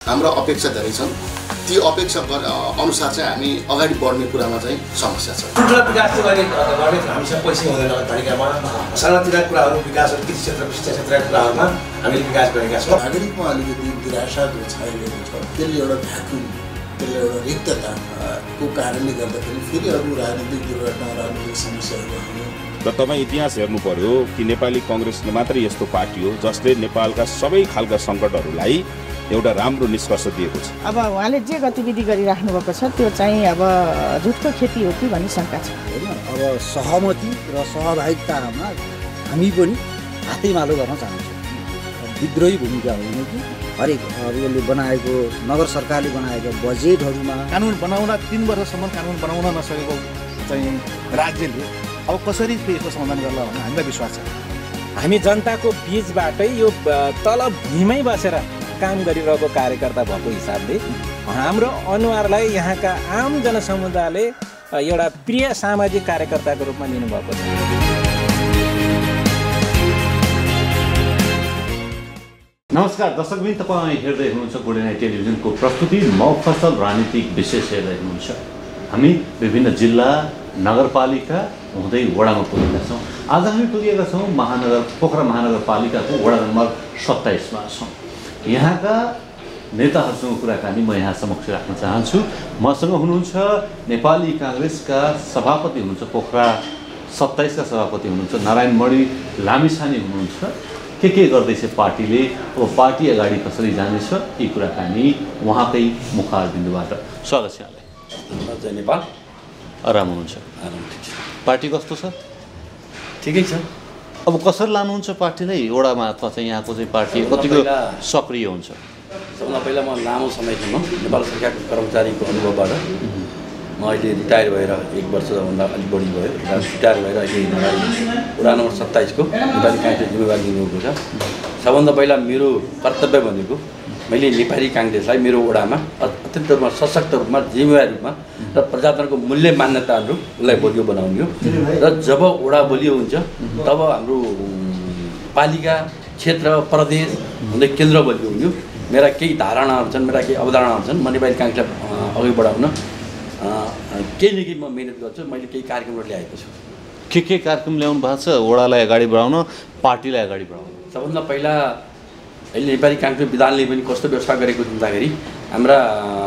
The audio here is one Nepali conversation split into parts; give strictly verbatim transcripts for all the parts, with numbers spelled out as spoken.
हाम्रो अपेक्षा धेरै छन्, ती अपेक्षा अनुसार चाहिँ हामी अगाडि बढ्ने कुरामा चाहिँ समस्या छ। ठुल्ठुला विकास चाहिँ गर्ने गर्ने हामीसँग पैसा हुँदैन तरिकामा सानातिना कुराहरू विकासहरू कृषि क्षेत्र शिक्षा क्षेत्रका कुराहरूमा हामीले विकास गरेका छौँ। नागरिकमा अलिकति निराशाहरू छाइरहेको छ, त्यसले एउटा भ्याकुम, त्यसले एउटा रिक्तताको कारणले गर्दाखेरि फेरि अरू राजनीतिक दुर्घटना राजनीतिक समस्याहरू आउने। र तपाईँ इतिहास हेर्नु पर्यो कि नेपाली कङ्ग्रेस मात्रै यस्तो पार्टी हो जसले नेपालका सबै खालका सङ्कटहरूलाई एउटा राम्रो निष्कर्ष दिएको छ। अब उहाँले जे गतिविधि गरिराख्नु भएको छ त्यो चाहिँ अब झुटको खेती हो कि भन्ने शङ्का छ। होइन, अब सहमति र सहभागितामा हामी पनि हातैमालो गर्न चाहन्छौँ। विद्रोही भूमिका होइन कि हरेक अब यसले बनाएको नगर सरकारले बनाएको बजेटहरूमा कानुन बनाउन तीन वर्षसम्म कानुन बनाउन नसकेको चाहिँ राज्यले अब कसरी यसको समाधान गर्ला भन्ने हामीलाई विश्वास छ। हामी जनताको बीचबाटै यो तल भूमिमै बसेर काम गरिरहेको कार्यकर्ता भएको हिसाबले हाम्रो अनुहारलाई यहाँका आम जनसमुदायले एउटा प्रिय सामाजिक कार्यकर्ताको रूपमा लिनुभएको छ। नमस्कार दर्शकवृन्द, तपाईँ हेर्दै हुनुहुन्छ गोडेनाई टेलिभिजनको प्रस्तुति मफसल राजनीतिक विशेष हेर्दै हुनुहुन्छ। हामी विभिन्न जिल्ला नगरपालिका हुँदै वडामा पुगेका छौँ। आज हामी पुगेका छौँ महानगर पोखरा महानगरपालिकाको वडा नम्बर सत्ताइसमा छौँ। यहाँका नेताहरूसँग कुराकानी म यहाँ समक्ष राख्न चाहन्छु। मसँग हुनुहुन्छ नेपाली काङ्ग्रेसका सभापति हुनुहुन्छ, पोखरा सत्ताइसका सभापति हुनुहुन्छ नारायणमणि लामिछाने हुनुहुन्छ। के के गर्दैछ पार्टीले, अब पार्टी अगाडि कसरी जानेछ, यी कुराकानी उहाँकै मुखारबिन्दुबाट। स्वागत छ यहाँलाई। जय नेपाल। आराम हुनुहुन्छ? आराम, ठिक छ। पार्टी कस्तो छ? ठिकै छ। अब कसरी लानुहुन्छ पार्टीलाई वडामा, अथवा चाहिँ यहाँको चाहिँ पार्टी कतिको सक्रिय हुन्छ? सबभन्दा पहिला म लामो समयसम्म नेपाल सरकारको कर्मचारीको अनुभवबाट म अहिले रिटायर भएर एक वर्षभन्दा अलिक बढी भयो, रिटायर भएर अहिले वडा नम्बर सत्ताइसको नेपाली काङ्ग्रेस जिम्मेवारी लिनुभएको छ। सबभन्दा पहिला मेरो कर्तव्य भनेको मैले नेपाली काङ्ग्रेसलाई मेरो वडामा अत्यन्त रूपमा सशक्त रूपमा जिम्मेवारी रूपमा र प्रजातन्त्रको मूल्य मान्यताहरू उसलाई बलियो बनाउने हो। र जब वडा बलियो हुन्छ तब हाम्रो पालिका क्षेत्र प्रदेश हुँदै केन्द्र बलियो हुने हो। मेरा केही धारणाहरू छन्, मेरा केही अवधारणाहरू छन्। म नेपाली काङ्ग्रेसलाई अघि बढाउन केही न केही म मिहिनेत गर्छु। मैले केही कार्यक्रमहरू ल्याएको छु। के के कार्यक्रम ल्याउनु भएको छ वडालाई अगाडि बढाउन, पार्टीलाई अगाडि बढाउन? सबभन्दा पहिला अहिले नेपाली काङ्ग्रेस विधानले पनि कस्तो व्यवस्था गरेको हुँदाखेरि हाम्रा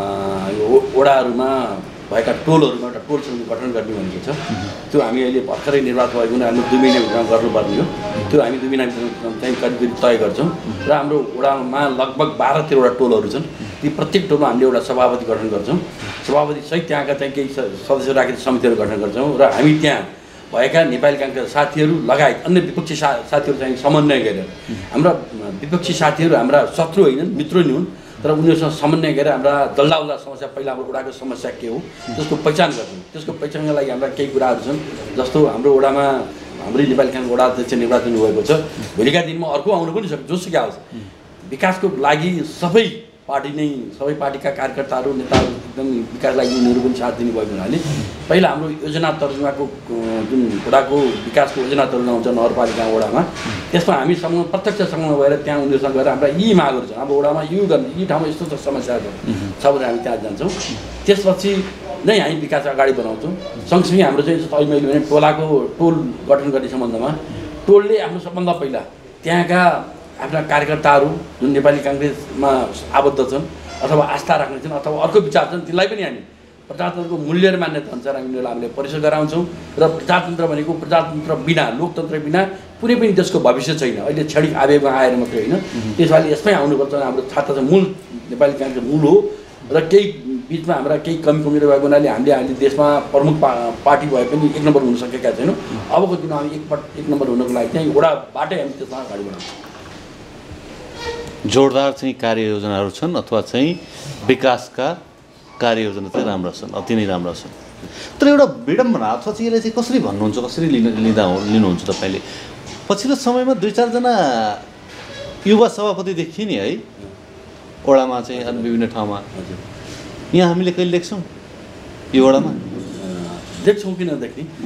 वडाहरूमा भएका टोलहरूमा एउटा टोल समिति गठन गर्ने भनेको छ। त्यो हामी अहिले भर्खरै निर्वाचित भएको हुनाले हामी दुई महिनाभित्रमा गर्नुपर्ने हो। त्यो हामी दुई महिनाभित्र चाहिँ करिब करिब तय गर्छौँ। र हाम्रो वडामा लगभग बाह्र तेह्रवटा टोलहरू छन्। ती प्रत्येक टोलमा हामीले एउटा सभापति गठन गर्छौँ। सभापतिसहित त्यहाँका चाहिँ केही सदस्य राखेर समितिहरू गठन गर्छौँ। र हामी त्यहाँ भएका नेपाली काङ्ग्रेस साथीहरू लगायत अन्य विपक्षी सा साथीहरू चाहिँ समन्वय गरेर, हाम्रा विपक्षी साथीहरू हाम्रा शत्रु होइनन्, मित्र नि हुन्, तर उनीहरूसँग समन्वय गरेर हाम्रा जल्दाउल्दा समस्या, पहिला हाम्रो वडाको समस्या के हो त्यसको पहिचान गर्छौँ। त्यसको पहिचानका लागि हाम्रा केही कुराहरू छन्। जस्तो हाम्रो वडामा हाम्रै नेपाली काङ्ग्रेस वडा अध्यक्ष निर्वाचन भएको छ। भोलिका दिनमा अर्को आउनु पनि सक्छ, जोसुकै आओस्। विकासको लागि सबै पार्टी नै, सबै पार्टीका कार्यकर्ताहरू नेताहरू एकदम विकासको लागि उनीहरू पनि साथ दिने भएको हुनाले पहिला हाम्रो योजना तर्जुमाको जुन वडाको विकासको योजना तर्जुमा हुन्छ नगरपालिका वडामा, त्यसमा हामीसँग प्रत्यक्षसँग भएर त्यहाँ उनीहरूसँग गएर हाम्रा यी मागहरू छन्, हाम्रो वडामा यो गर्ने, यी ठाउँमा यस्तो समस्याहरू छ भने हामी त्यहाँ जान्छौँ। त्यसपछि नै हामी विकास अगाडि बढाउँछौँ। सँगसँगै हाम्रो चाहिँ अहिले मैले भने टोलाको टोल गठन गर्ने सम्बन्धमा टोलले आफ्नो सबभन्दा पहिला त्यहाँका आफ्ना कार्यकर्ताहरू जुन नेपाली काङ्ग्रेसमा आबद्ध छन् अथवा आस्था राख्ने छन् अथवा अर्को विचार छन्, तिनलाई पनि हामी प्रजातन्त्रको मूल्य र मान्यता अनुसार हामी हामीले परिचय गराउँछौँ। र प्रजातन्त्र भनेको प्रजातन्त्र बिना, लोकतन्त्र बिना कुनै पनि देशको भविष्य छैन। अहिले क्षणिक आवेगमा आएर मात्रै होइन, त्यसैले यसमै आउनुपर्छ। हाम्रो छात्र चाहिँ मूल नेपाली काङ्ग्रेस मूल हो। र केही बिचमा हाम्रा केही कमी कमी भएको हुनाले हामीले अहिले देशमा प्रमुख पा पार्टी भए पनि एक नम्बर हुन सकेका छैनौँ। अबको दिनमा हामी एक एक नम्बर हुनको लागि चाहिँ वडाबाटै हामी त्यसमा अगाडि बढाउँछौँ। जोरदार चाहिँ कार्ययोजनाहरू छन् अथवा चाहिँ विकासका कार्ययोजना चाहिँ राम्रा छन्, अति नै राम्रा छन्। तर एउटा विडम्बना अथवा चाहिँ यसलाई चाहिँ कसरी भन्नुहुन्छ, कसरी लिन लिँदा लिनुहुन्छ तपाईँले? पछिल्लो समयमा दुई चारजना युवा सभापति देखिए नि है वडामा चाहिँ अनि विभिन्न ठाउँमा। यहाँ हामीले कहिले देख्छौँ यो वडामा? देख्छौँ, किन देख्ने?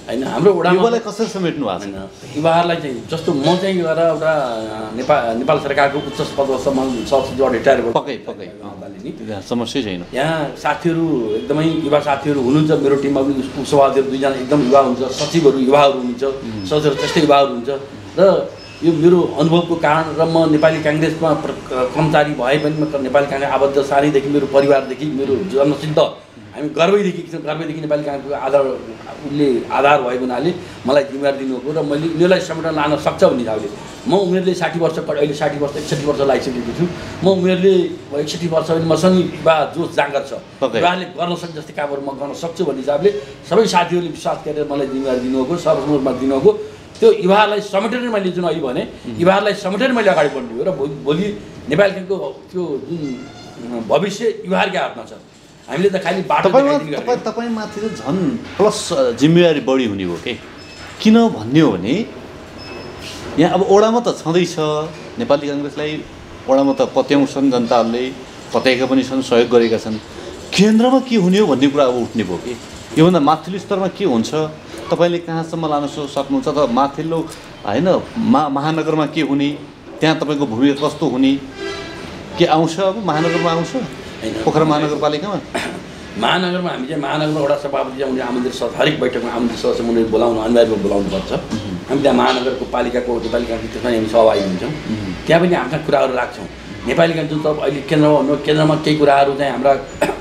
होइन हाम्रो वडामा युवालाई कसरी समेट्नु भएको छैन युवाहरूलाई चाहिँ जस्तो म चाहिँ गएर एउटा नेपाल नेपाल सरकारको उच्च पदसम्म सब्सिडी रिटायर भयो पक्कै पक्कै नि समस्या छैन यहाँ साथीहरू एकदमै युवा साथीहरू हुनुहुन्छ मेरो टिममा पनि सभापतिहरू दुईजना एकदम युवा हुन्छ सचिवहरू युवाहरू हुनुहुन्छ सचिवहरू त्यस्तै युवाहरू हुन्छ र यो मेरो अनुभवको कारण र म नेपाली काङ्ग्रेसमा कर्मचारी भए पनि म नेपाली काङ्ग्रेस आबद्ध सानैदेखि मेरो परिवारदेखि मेरो जन्मसिद्ध हामी गर्वैदेखि गर्वैदेखि नेपाली काङ्ग्रेसको आधार उसले आधार भएको हुनाले मलाई जिम्मेवारी दिनुभएको र मैले उनीहरूलाई समेटेर लान सक्छ भन्ने हिसाबले म उमेरले साठी वर्ष अहिले साठी वर्ष एकसठी वर्ष लागिसकेको छु म उमेरले एकसठी वर्ष भने मसँग युवा जोस जाँगर छ युवाले गर्न सक्ने जस्तै कामहरू म गर्न सक्छु भन्ने हिसाबले सबै साथीहरूले विश्वास गरेर मलाई जिम्मेवारी दिनुभएको सर्वसम्मतमा दिनुभएको त्यो युवाहरूलाई समेटेर मैले जुन अहिले भने युवाहरूलाई समेटेर मैले अगाडि बढ्ने हो र भोलि नेपाली काङ्ग्रेसको त्यो जुन भविष्य युवाहरूकै हातमा छ हामीले त खालि बाटो तपाईँ तपाईँमाथि त झन् प्लस जिम्मेवारी बढी हुने हो के किन भन्ने हो भने यहाँ अब ओडामा त छँदैछ नेपाली काङ्ग्रेसलाई ओडामा त पत्याउँछन् जनताहरूले पत्याएका पनि छन् सहयोग गरेका छन् केन्द्रमा के हुने हो भन्ने कुरा अब उठ्ने भयो कि योभन्दा माथिल्लो स्तरमा के हुन्छ तपाईँले कहाँसम्म लान सक्नुहुन्छ त माथिल्लो होइन मा महानगरमा के हुने त्यहाँ तपाईँको भूमिका कस्तो हुने के आउँछ अब महानगरमा आउँछ पोखरा महानगरपालिकामा महानगरमा हामी चाहिँ महानगरमा एउटा सभापति उनीहरू आमन्त्रित छ हरेक बैठकमा आमन्त्रित सदस्य उनीहरू बोलाउनु अनिवार्य बोलाउनुपर्छ हामी त्यहाँ महानगरको पालिकाको नेपाली काङ्ग्रेस त्यसमा हामी सहभागी हुन्छौँ त्यहाँ पनि आफ्ना कुराहरू राख्छौँ नेपाली काङ्ग्रेस जुन त अहिले केन्द्रमा भन्नु केन्द्रमा केही कुराहरू चाहिँ हाम्रा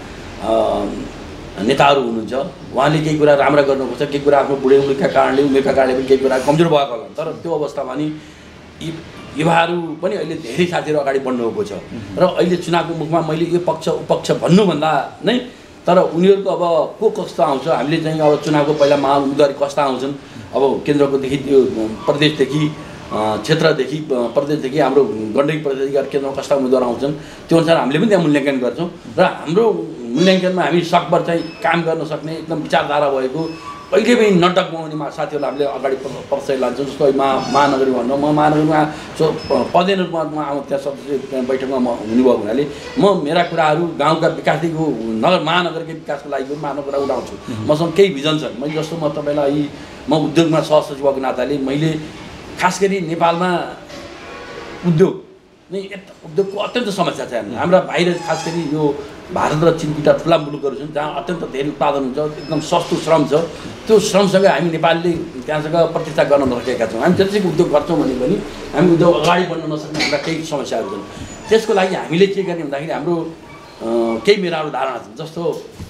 नेताहरू हुनुहुन्छ उहाँले केही कुरा राम्रा गर्नुपर्छ केही कुरा आफ्नो बुढे उमेरका कारणले उमेरका कारणले पनि केही कुरा कमजोर भएको होला तर त्यो अवस्थामा नि युवाहरू पनि अहिले धेरै साथीहरू अगाडि बढ्नुभएको छ र अहिले चुनावको मुखमा मैले यो पक्ष उपक्ष भन्नुभन्दा नै तर उनीहरूको अब को कस्तो आउँछ हामीले चाहिँ अब चुनावको पहिला महा उम्मेदवारी कस्ता आउँछन् अब केन्द्रकोदेखि त्यो प्रदेशदेखि क्षेत्रदेखि प्रदेशदेखि हाम्रो गण्डकी प्रदेशदेखि केन्द्रमा कस्ता उम्मेदवार आउँछन् त्यो अनुसार हामीले पनि त्यहाँ मूल्याङ्कन गर्छौँ र हाम्रो मूल्याङ्कनमा हामी सकभर चाहिँ काम गर्न सक्ने एकदम विचारधारा भएको अहिले पनि नटक बनाउने साथीहरूलाई हामीले अगाडि प्रश्रय लान्छौँ जस्तो महा महानगरी भन्नु म महानगरमा सो पदेन रूपमा आउँ त्यहाँ सदस्य बैठकमा म हुनुभएको हुनाले म मेरा कुराहरू गाउँका विकासदेखिको नगर महानगरकै विकासको लागि पनि आफ्नो कुरा उठाउँछु मसँग केही भिजन छन् मैले जस्तो म तपाईँलाई म उद्योगमा सहसचिव भएको नाताले मैले खास गरी नेपालमा उद्योग नै उद्योगको अत्यन्त समस्या छ हाम्रा बाहिर खास गरी यो भारत र चीन दुईवटा ठुला मुलुकहरू छन् जहाँ अत्यन्त धेरै उत्पादन हुन्छ एकदम सस्तो श्रम छ त्यो श्रमसँग हामी नेपालले त्यहाँसँग प्रतिष्ठा गर्न नसकेका छौँ हामी जति उद्योग गर्छौँ भने पनि हामी उद्योग अगाडि बढ्न नसक्ने हाम्रा केही समस्याहरू छन् त्यसको लागि हामीले के गर्ने भन्दाखेरि हाम्रो केही मेराहरू धारणा छन् जस्तो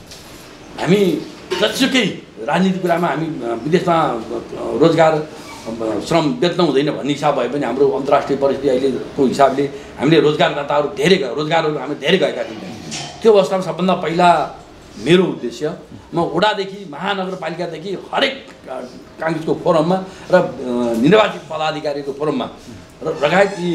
हामी जतिसुकै राजनीतिक कुरामा हामी विदेशमा रोजगार श्रम बेच्न हुँदैन भन्ने हिसाब भए पनि हाम्रो अन्तर्राष्ट्रिय परिस्थिति अहिलेको हिसाबले हामीले रोजगारदाताहरू धेरै रोजगारहरू हामी धेरै गएका छौँ त्यो अवस्थामा सबभन्दा पहिला मेरो उद्देश्य म वडादेखि महानगरपालिकादेखि हरेक काङ्ग्रेसको फोरममा र निर्वाचित पदाधिकारीको फोरममा र लगायत यी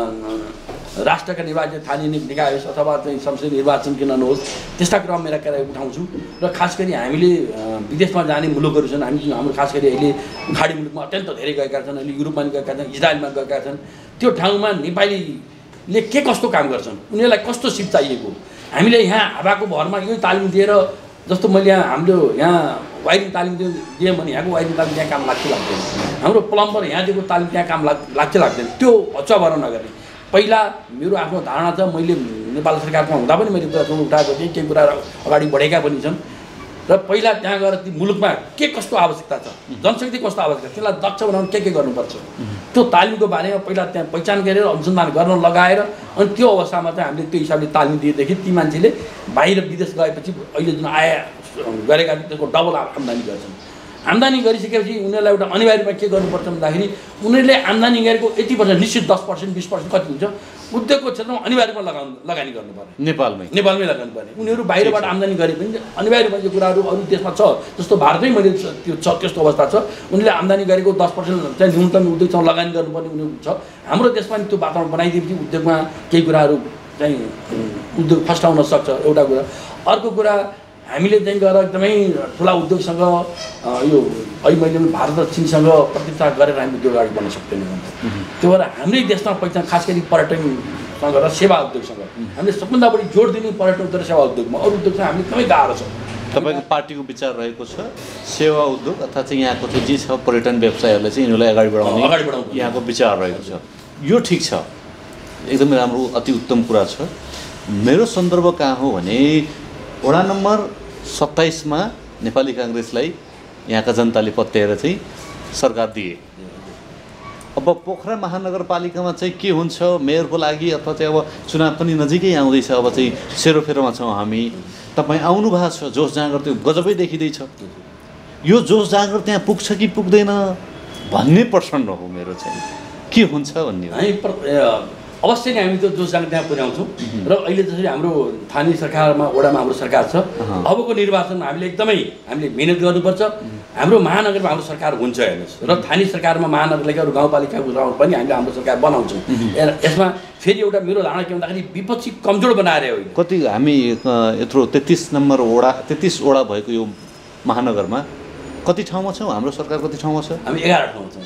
राष्ट्रका निर्वाचित स्थानीय निकाय होस् अथवा चाहिँ संसदीय निर्वाचन किन नहोस् त्यस्ता कुरा मेरा कुरा उठाउँछु र खास गरी हामीले विदेशमा जाने मुलुकहरू छन् हामी हाम्रो खास गरी अहिले खाडी मुलुकमा अत्यन्त धेरै गएका छन् अहिले युरोपमा गएका छन् इजरायलमा गएका छन् त्यो ठाउँमा नेपालीले के कस्तो काम गर्छन् उनीहरूलाई कस्तो सिप चाहिएको हामीले यहाँ हावाको भरमा यही तालिम दिएर जस्तो मैले यहाँ हाम्रो यहाँ वाइरिङ तालिम दिएँ भने यहाँको वाइरिङ तालिम त्यहाँ काम लाग्छ लाग्दैन हाम्रो प्लम्बर यहाँ दिएको तालिम त्यहाँ काम लाग लाग्छ लाग्दैन त्यो हच्चा भएर नगर्ने पहिला मेरो आफ्नो धारणा छ मैले नेपाल सरकारमा हुँदा पनि मैले कुरा उठाएको थिएँ केही कुरा अगाडि बढेका पनि छन् र पहिला त्यहाँ गएर ती मुलुकमा के कस्तो आवश्यकता छ जनशक्ति कस्तो आवश्यकता छ त्यसलाई दक्ष बनाउनु के के गर्नुपर्छ त्यो तालिमको बारेमा पहिला त्यहाँ पहिचान गरेर अनुसन्धान गर्न लगाएर अनि त्यो अवस्थामा चाहिँ हामीले त्यो हिसाबले तालिम दिएदेखि ती मान्छेले बाहिर विदेश गएपछि अहिले जुन आय गरेका त्यसको डबल आम्दानी गर्छन् आम्दानी गरिसकेपछि उनीहरूलाई एउटा अनिवार्यमा के गर्नुपर्छ भन्दाखेरि उनीहरूले आम्दानी गरेको यति पर्सेन्ट निश्चित दस पर्सेन्ट बिस पर्सेन्ट कति हुन्छ उद्योगको क्षेत्रमा अनिवार्यमा लगाउनु लगानी गर्नुपर्ने नेपालमै नेपालमै लगाउनु पर्ने उनीहरू बाहिरबाट आम्दानी गरे पनि अनिवार्यमा यो कुराहरू अरू देशमा छ जस्तो भारतमै मैले त्यो छ त्यस्तो अवस्था छ उनीहरूले आम्दानी गरेको दस पर्सेन्ट चाहिँ न्यूनतम उद्योगसँग लगानी गर्नुपर्ने उनीहरू छ हाम्रो देशमा पनि त्यो वातावरण बनाइदिएपछि उद्योगमा केही कुराहरू चाहिँ उद्योग फस्टाउन सक्छ एउटा कुरा अर्को कुरा हामीले चाहिँ गएर एकदमै ठुला उद्योगसँग यो अहिले मैले भारत र चीनसँग प्रतिस्पर्धा गरेर हामी उद्योग अगाडि बढ्न सक्दैनौँ त्यो भएर हाम्रै देशमा पहिचान खास गरी पर्यटनसँग र सेवा उद्योगसँग हामीले सबभन्दा बढी जोड दिने पर्यटन र सेवा उद्योगमा अरू उद्योगसँग हामीले एकदमै गाह्रो छ तपाईँको पार्टीको विचार रहेको छ सेवा उद्योग अथवा चाहिँ यहाँको चाहिँ जे छ पर्यटन व्यवसायहरूलाई चाहिँ यिनीहरूलाई अगाडि बढाउने अगाडि बढाउने यहाँको विचार रहेको छ। यो ठिक छ, एकदमै राम्रो अति उत्तम कुरा छ। मेरो सन्दर्भ कहाँ हो भने वडा नम्बर सत्ताइसमा नेपाली काङ्ग्रेसलाई यहाँका जनताले पत्याएर चाहिँ सरकार दिए। अब पोखरा महानगरपालिकामा चाहिँ के हुन्छ मेयरको लागि अथवा चाहिँ अब चुनाव पनि नजिकै आउँदैछ, अब चाहिँ सेरोफेरोमा छौँ हामी। तपाईँ आउनु भएको छ, जोस जाँगर त्यो गजबै देखिँदैछ। यो जोस जाँगर त्यहाँ पुग्छ कि पुग्दैन भन्ने प्रश्न हो मेरो चाहिँ, के हुन्छ भन्ने हो। हामी अवश्य नै हामी त्यो जोस जाँगर त्यहाँ पुर्याउँछौँ र अहिले जसरी हाम्रो स्थानीय सरकारमा वडामा हाम्रो सरकार छ, अबको निर्वाचनमा हामीले एकदमै हामीले मिहिनेत गर्नुपर्छ। हाम्रो महानगरमा हाम्रो सरकार हुन्छ हेर्नुहोस्, र स्थानीय सरकारमा महानगरपालिका अरू गाउँपालिकाको पनि हामीले हाम्रो सरकार बनाउँछौँ। यसमा फेरि एउटा मेरो धारणा के भन्दाखेरि विपक्षी कमजोर बनाएर होइन। कति हामी यत्रो तेत्तिस नम्बर वडा तेत्तिस वडा भएको यो महानगरमा कति ठाउँमा छौँ? हाम्रो सरकार कति ठाउँमा छ? हामी एघार ठाउँमा छौँ।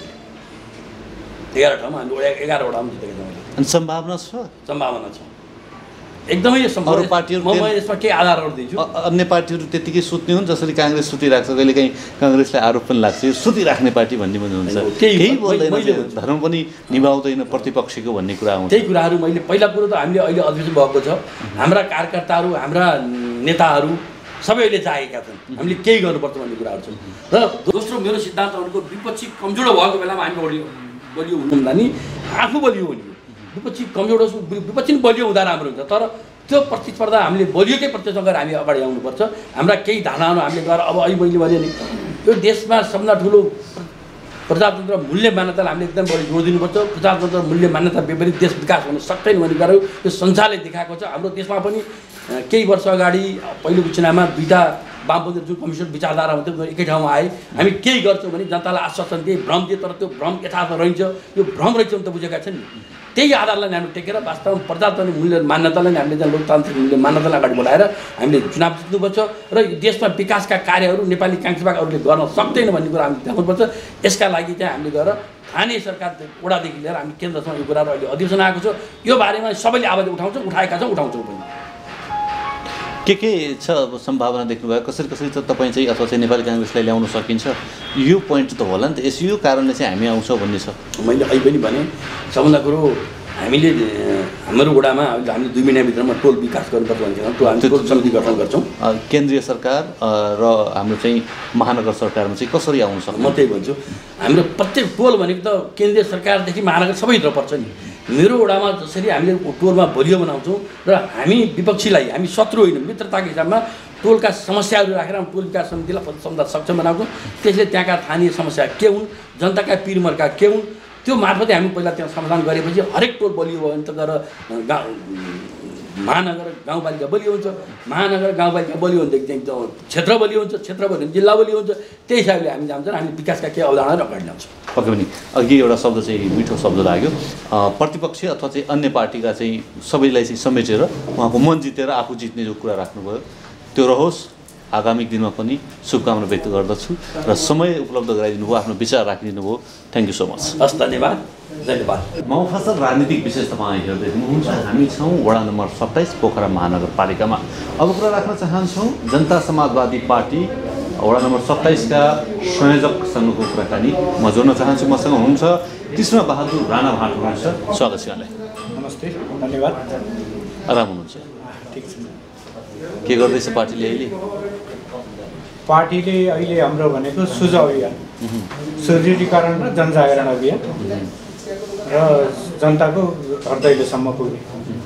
एघार ठाउँमा हामी एघार वडामा जितेका छौँ। अनि सम्भावना छ? सम्भावना छ, एकदमै सम्भव। अरू पार्टीहरू म यसमा केही आधारहरू दिन्छु। अन्य पार्टीहरू त्यतिकै सुत्ने हुन् जसरी काङ्ग्रेस सुतिराख्छ, कहिले काहीँ काङ्ग्रेसलाई आरोप पनि लाग्छ यो सुतिराख्ने पार्टी भन्ने पनि हुन्छ, केही बोल्दैन, धर्म पनि निभाउँदैन प्रतिपक्षको भन्ने कुरा आउँछ। त्यही कुराहरू मैले पहिला कुरो त हामीले अहिले अधिवेशन भएको छ, हाम्रा कार्यकर्ताहरू हाम्रा नेताहरू सबैले चाहेका छन् हामीले केही गर्नुपर्छ भन्ने कुराहरू छन्। र दोस्रो मेरो सिद्धान्त भनेको विपक्षी कमजोर भएको बेलामा हामी बलियो बलियो हुनुहुँदा नि आफू बलियो हुने, विपक्षी कमजोर विपक्षी पनि बलियो हुँदा राम्रो हुन्छ। तर त्यो प्रतिस्पर्धा हामीले बलियोकै प्रतिस्पर्धा गरेर हामी अगाडि आउनुपर्छ। हाम्रा केही धारणाहरू हामीले गरेर अब अहिले मैले भने नि यो देशमा सबभन्दा ठुलो प्रजातन्त्र मूल्य मान्यतालाई हामीले एकदम बढी जोड दिनुपर्छ। प्रजातन्त्र मूल्य मान्यता विपरीत देश विकास हुन सक्दैन भन्ने कुराहरू यो संसारले देखाएको छ। हाम्रो देशमा पनि केही वर्ष अगाडि पहिलोको चुनावमा दुईवटा वामपन्थी जुन कमिसन विचारधारा हुन्थ्यो एकै ठाउँमा आए, हामी केही गर्छौँ भने जनतालाई आश्वासन दिए, भ्रम दिए, तर त्यो भ्रम यथार्थ रहन्छ, यो भ्रम रहेछ भने त बुझेका छन् नि। त्यही आधारलाई हामीले टेकेर वास्तवमा प्रजातन्त्र मूल्य मान्यतालाई हामीले चाहिँ लोकतान्त्रिक मूल्य मान्यतालाई अगाडि बढाएर हामीले चुनाव जित्नुपर्छ र देशमा विकासका कार्यहरू नेपाली काङ्ग्रेसबाहरूले गर्न सक्दैन भन्ने कुरा हामीले देखाउनुपर्छ। यसका लागि चाहिँ हामीले गएर स्थानीय सरकार वडादेखि लिएर हामी केन्द्रसम्म यो कुराहरू अहिले अधिवेशन आएको छ, यो बारेमा सबैले आवाज उठाउँछौँ, उठाएका छौँ, उठाउँछौँ पनि। के के छ अब सम्भावना देख्नुभयो? कसरी कसरी त तपाईँ चाहिँ अथवा चाहिँ नेपाली काङ्ग्रेसलाई ल्याउन सकिन्छ? यो पोइन्ट त होला नि त, यस यो कारणले चाहिँ हामी आउँछौँ भन्ने छ। मैले अहिले पनि भने सबभन्दा कुरो हामीले हाम्रो वडामा हामीले दुई महिनाभित्रमा टोल विकास गर्नुपर्छ भन्छ, टोल हामी टोल समिति गठन गर्छौँ। केन्द्रीय सरकार र हाम्रो चाहिँ महानगर सरकारमा चाहिँ कसरी आउनु सक्छ? म त्यही भन्छु, हाम्रो प्रत्येक टोल भनेको त केन्द्रीय सरकारदेखि महानगर सबैतिर पर्छ नि। मेरो वडामा जसरी हामीले टोलमा बलियो बनाउँछौँ र हामी विपक्षीलाई हामी शत्रु होइन मित्रताको हिसाबमा टोलका समस्याहरू राखेर टोल विकास समितिलाई सम्झा सक्षम बनाउँछौँ। त्यसले त्यहाँका स्थानीय समस्या के हुन्, जनताका पिरमर्का के हुन्, त्यो मार्फतै हामी पहिला त्यहाँ समाधान गरेपछि हरेक टोल बलियो भयो भने त गएर गाउँ महानगर गाउँपालिका बलियो हुन्छ, महानगर गाउँपालिका बलियो भनेदेखि चाहिँ क्षेत्र बलियो हुन्छ, क्षेत्र बलियो भने जिल्ला बलियो हुन्छ। त्यही हिसाबले हामी जान्छौँ, हामी विकासका केही अवधारणाहरू अगाडि ल्याउँछौँ। पक्कै पनि अघि एउटा शब्द चाहिँ मिठो शब्द लाग्यो, प्रतिपक्ष अथवा चाहिँ अन्य पार्टीका चाहिँ सबैलाई चाहिँ समेटेर उहाँको मन जितेर आफू जित्ने जो कुरा राख्नुभयो त्यो रहोस्। आगामी दिनमा पनि शुभकामना व्यक्त गर्दछु र समय उपलब्ध गराइदिनु भयो, आफ्नो विचार राखिदिनु भयो। Thank you so much. हस्, धन्यवाद धन्यवाद। मफसल राजनीतिक विशेष तपाईँ हेर्दै हुनुहुन्छ। हामी छौँ वडा नम्बर सत्ताइस पोखरा महानगरपालिकामा। अब कुरा राख्न चाहन्छौँ जनता समाजवादी पार्टी वडा नम्बर सत्ताइसका संयोजकसँगको कुराकानी म जोड्न चाहन्छु। मसँग हुनुहुन्छ कृष्ण बहादुर राणा भाट हुनुहुन्छ, स्वागत छ यहाँलाई। नमस्ते, धन्यवाद। आराम हुनुहुन्छ? ठिक छ। के गर्दैछ पार्टीले अहिले? पार्टीले अहिले हाम्रो भनेको सुझाव अभियान, सुदृढीकरण र जनजागरण अभियान र जनताको हृदयसम्म पुग्ने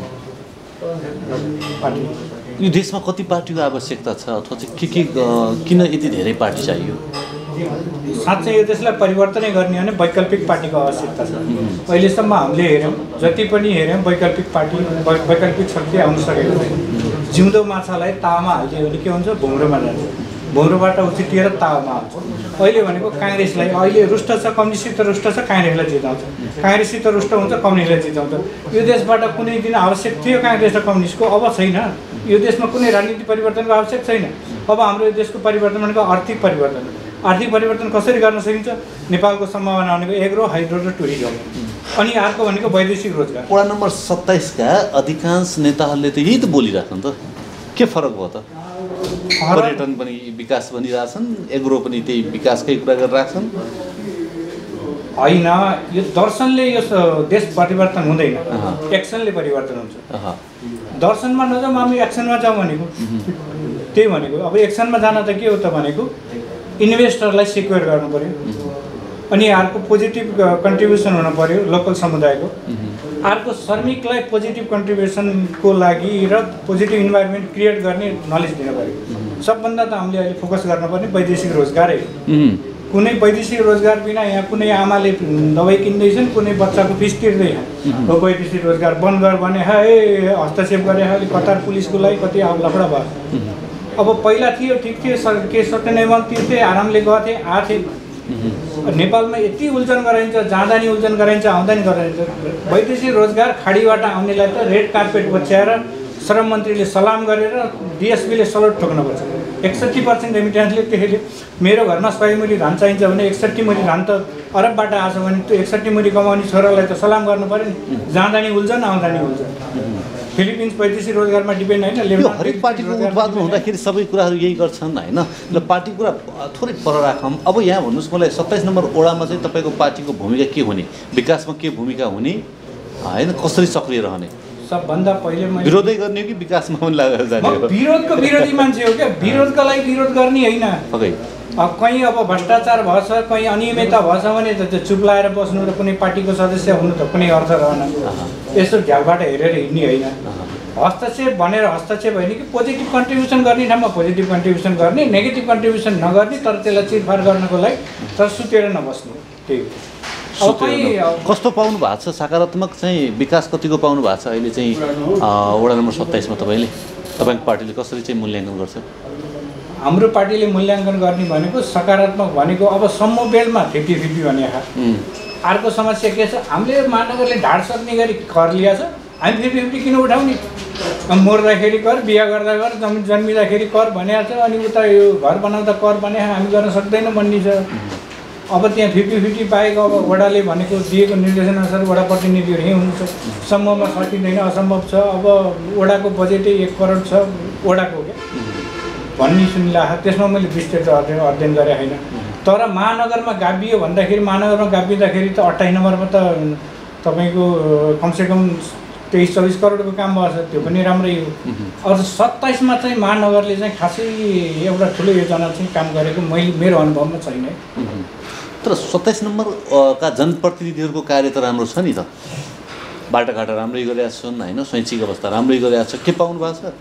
पार्टी। यो देशमा कति पार्टीको आवश्यकता छ अथवा चाहिँ के के किन यति धेरै पार्टी चाहियो? साँच्चै यो देशलाई परिवर्तनै गर्ने हो भने वैकल्पिक पार्टीको आवश्यकता छ। अहिलेसम्म हामीले हेऱ्यौँ, जति पनि हेऱ्यौँ वैकल्पिक पार्टी वैकल्पिक शक्ति आउन सकेको छैन। जिउँदो माछालाई तावामा हालिदियो भने के हुन्छ, भुम्रो जान्छ, भुम्रोबाट उछिटिएर तावामा आउँछ। अहिले भनेको काङ्ग्रेसलाई अहिले रुष्ट छ, कम्युनिस्ट रुष्ट छ, काङ्ग्रेसलाई जिताउँछ, काङ्ग्रेसित रुष्ट हुन्छ, कम्युनिस्टलाई जिताउँछ। यो देशबाट कुनै दिन आवश्यक थियो काङ्ग्रेस र कम्युनिस्टको, अब छैन। यो देशमा कुनै राजनीतिक परिवर्तनको आवश्यक छैन। अब हाम्रो यो देशको परिवर्तन भनेको आर्थिक परिवर्तन। आर्थिक परिवर्तन कसरी गर्न सकिन्छ? नेपालको सम्भावना भनेको एग्रो, हाइड्रो र टुरिज्म, अनि अर्को भनेको वैदेशिक रोजगार। वडा नम्बर सत्ताइसका अधिकांश नेताहरूले त यही त बोलिराख्नु त, के फरक भयो त? पर्यटन पनि विकास भनिरहेछन्, एग्रो पनि त्यही विकासकै कुरा गरिरहेछन्। होइन, यो दर्शनले यो देश परिवर्तन हुँदैन, एक्सनले परिवर्तन हुन्छ। दर्शनमा नजाउँ, हामी एक्सनमा जाउँ भनेको त्यही भनेको। अब एक्सनमा जान त के हो त भनेको इन्भेस्टरलाई सिक्योर गर्नु पऱ्यो, अनि अर्को पोजिटिभ कन्ट्रिब्युसन हुनु पऱ्यो लोकल समुदायको, अर्को श्रमिकलाई पोजिटिभ कन्ट्रिब्युसनको लागि र पोजिटिभ इन्भाइरोमेन्ट क्रिएट गर्ने नलेज दिनु पऱ्यो। सबभन्दा त हामीले अहिले फोकस गर्नुपर्ने वैदेशिक रोजगारै हो। कुनै वैदेशिक रोजगार बिना यहाँ कुनै आमाले दबाई किन्दैछन्, कुनै बच्चाको फिस तिर्दैन। हो वैदेशिक रोजगार बन्द गर भने है हस्तक्षेप गरे अलिक कतार पुलिसको लागि कति लफडा भयो। अब पहिला थियो ठिक थियो, के सर्टेन एमाउन्ट तिर्थे, आरामले गथे आथे। नेपालमा यति उल्झन गराइन्छ, जाँदा नि उल्झन गराइन्छ, आउँदा नि गराइन्छ। वैदेशिक रोजगार खाडीबाट आउनेलाई त रेड कार्पेट बच्याएर श्रम मन्त्रीले सलाम गरेर डिएसपीले सलोट ठोक्नुपर्छ। एकसट्ठी पर्सेन्ट रेमिटेन्सले त्यसले मेरो घरमा सय मुरी धान चाहिन्छ भने एकसट्ठी मुरी धान त अरबबाट आछ भने त्यो एकसट्ठी मुरी कमाउने छोरालाई त सलाम गर्नु पऱ्यो नि। जाँदा नि उल्झन, आउँदा नि उल्झन। फिलिपिन्स वैदेशिक रोजगारमा डिपेन्ड होइन। यो हरेक पार्टीको उत्पादन हुँदाखेरि सबै कुराहरू यही गर्छन् होइन। ल पार्टी कुरा थोरै पर राखौँ। अब यहाँ भन्नुहोस् मलाई सत्ताइस नम्बर ओडामा चाहिँ तपाईँको पार्टीको भूमिका के हुने, विकासमा के भूमिका हुने होइन, कसरी सक्रिय रहने? सबभन्दा पहिले विरोधै गर्ने हो कि विकासमा पनि लागेर जाने हो? विरोधको विरोधी मान्छे हो क्या, विरोधका लागि विरोध गर्ने होइन। अब कहीँ अब भ्रष्टाचार भएछ, कहीँ अनियमितता भएछ भने त त्यो चुप लाएर बस्नु र कुनै पार्टीको सदस्य हुनु त कुनै अर्थ रहेन। यस्तो झ्यालबाट हेरेर हिँड्ने होइन। हस्तक्षेप भनेर हस्तक्षेप होइन कि पोजिटिभ कन्ट्रिब्युसन गर्ने ठाउँमा पोजिटिभ कन्ट्रिब्युसन गर्ने, नेगेटिभ कन्ट्रिब्युसन नगर्ने, तर त्यसलाई चिरफार गर्नको लागि तर सुतेर नबस्ने, त्यही हो। कस्तो पाउनु भएको छ सकारात्मक चाहिँ विकास कतिको पाउनु भएको छ अहिले चाहिँ वडा नम्बर सत्ताइसमा तपाईँले, तपाईँको पार्टीले कसरी चाहिँ मूल्याङ्कन गर्छ? हाम्रो पार्टीले मूल्याङ्कन गर्ने भनेको सकारात्मक भनेको अब समूहबेलमा फिफ्टी फिफ्टी भने अर्को समस्या के छ, हामीले महानगरले ढाड सक्ने गरी कर लिया छ, हामी फिफ्टी फिफ्टी किन उठाउने? मर्दाखेरि कर, बिहा गर्दा कर, जमिन जन्मिँदाखेरि कर भनेको छ, अनि उता यो घर बनाउँदा कर भने हामी गर्न सक्दैनौँ भन्ने छ। अब त्यहाँ फिफ्टी फिफ्टी पाएको अब वडाले भनेको दिएको निर्देशनअनुसार वडा प्रतिनिधिहरू यहीँ हुनुहुन्छ। समूहमा सकिँदैन, असम्भव छ। अब वडाको बजेटै एक करोड छ वडाको क्या भन्ने सुनिला। त्यसमा मैले विस्तृत अध्ययन अध्ययन गरेँ होइन। तर महानगरमा गाभियो भन्दाखेरि महानगरमा गाभिँदाखेरि त अट्ठाइस नम्बरमा त तपाईँको कमसेकम तेइस चौबिस करोडको काम भएछ, त्यो पनि राम्रै हो। अब सत्ताइसमा चाहिँ महानगरले चाहिँ खासै एउटा ठुलो योजना चाहिँ काम गरेको मैले मेरो अनुभवमा छैन। तर सत्ताइस नम्बर का जनप्रतिनिधिहरूको कार्य त राम्रो छ नि त, बाटोघाटो राम्रै गरिरहेको छन् होइन, शैक्षिक अवस्था राम्रै गरिरहेको छ। के पाउनु भएको छ?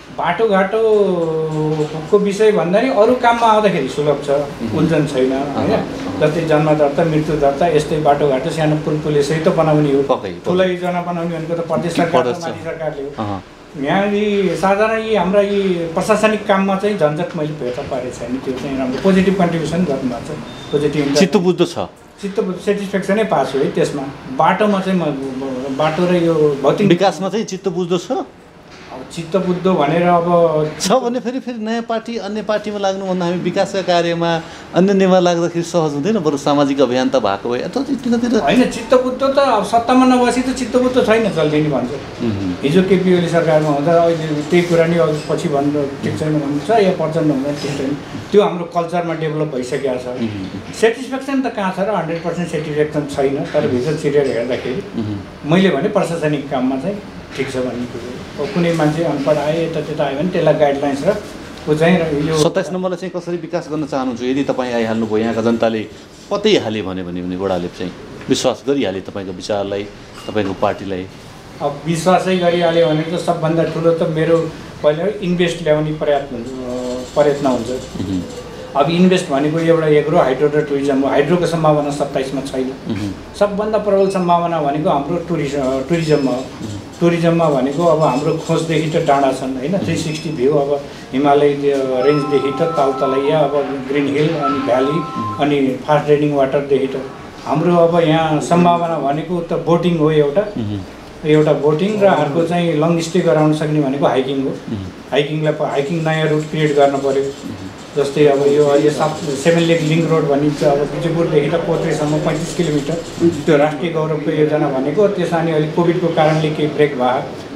बाटोघाटोको विषय भन्दा नि अरू काममा आउँदाखेरि सुलभ छ, उल्झन छैन होइन। जस्तै जन्म दर्ता, मृत्यु दर्ता, यस्तै बाटोघाटो सानो पुल पुले सहित बनाउने हो। ठुलो योजना बनाउने भनेको त प्रदेश सरकारले हो। यहाँ यी साधारण यी हाम्रा यी प्रशासनिक काममा चाहिँ झन्झट मैले भेट्न पारेको छैन। त्यो चाहिँ राम्रो पोजिटिभ कन्ट्रिब्युसन गर्नुभएको छ। पोजिटिभ चित्त बुझ्दो छ, चित्त सेटिस्फ्याक्सनै पाएको छु है। त्यसमा बाटोमा चाहिँ म बाटो र यो भौतिक विकासमा चाहिँ चित्त बुझ्दो छ। अब चित्त बुझ्दो भनेर अब छ भने फेरि फेरि नयाँ पार्टी अन्य पार्टीमा लाग्नुभन्दा हामी विकासका कार्यमा अन्य नेमा लाग्दाखेरि सहज हुँदैन? बरु सामाजिक अभियन्ता भएको भए अथवा त्यतातिर होइन। चित्त बुझ्दो त अब सत्तामा नबसी त चित्त बुझ्दो छैन, जल्दी नि भन्छ। हिजो केपी ओली सरकारमा हुँदा अहिले त्यही कुरा नि अघि पछि भन्नु ठिक छैन भन्नुहुन्छ, या प्रचण्ड हुँदा ठिक छैन। त्यो हाम्रो कल्चरमा डेभलप भइसकेको छ। सेटिस्फ्याक्सन त कहाँ छ र हन्ड्रेड पर्सेन्ट सेटिस्फ्याक्सन छैन। तर भित्र छिरेर हेर्दाखेरि मैले भने प्रशासनिक काममा चाहिँ ठिक छ भन्ने कुरो। अब कुनै मान्छे अनपढ आयो यता त्यता आयो भने त्यसलाई गाइडलाइन्स र ऊ चाहिँ यो सत्ताइस नम्बरलाई चाहिँ कसरी विकास गर्न चाहनुहुन्छ? यदि तपाईँ आइहाल्नुभयो, यहाँका जनताले कतै हाले भने भने वडाले चाहिँ विश्वास गरिहाले तपाईँको विचारलाई, तपाईँको पार्टीलाई? अब विश्वासै गरिहाल्यो भने त सबभन्दा ठुलो त मेरो पहिला इन्भेस्ट ल्याउने प्रयास हुन्छ प्रयत्न हुन्छ। अब इन्भेस्ट भनेको एउटा एग्रो, हाइड्रो र टुरिज्म हो। हाइड्रोको सम्भावना सत्ताइसमा छैन। सबभन्दा प्रबल सम्भावना भनेको हाम्रो टुरिज्म टुरिज्ममा हो। टुरिज्ममा भनेको अब हाम्रो खोजदेखि त डाँडा छन् होइन, थ्री सिक्सटी भ्यू। अब हिमालय रेन्जदेखि त तालतलैया, अब ग्रिन हिल, अनि भ्याली, अनि फास्ट ड्रेनिङ वाटरदेखि त हाम्रो अब यहाँ सम्भावना भनेको त बोटिङ हो एउटा एउटा बोटिङ र अर्को चाहिँ लङ स्टे गराउन सक्ने भनेको हाइकिङ हो। हाइकिङलाई हाइकिङ नयाँ रुट क्रिएट गर्नु पऱ्यो। जस्तै अब यो अहिले सात सेभेन लेक लिङ्क रोड भनिन्छ। अब बिजयपुरदेखि त पोत्रेसम्म पैँतिस किलोमिटर त्यो राष्ट्रिय गौरवको योजना भनेको। त्यसमा नि अलिक कोभिडको कारणले केही ब्रेक भयो,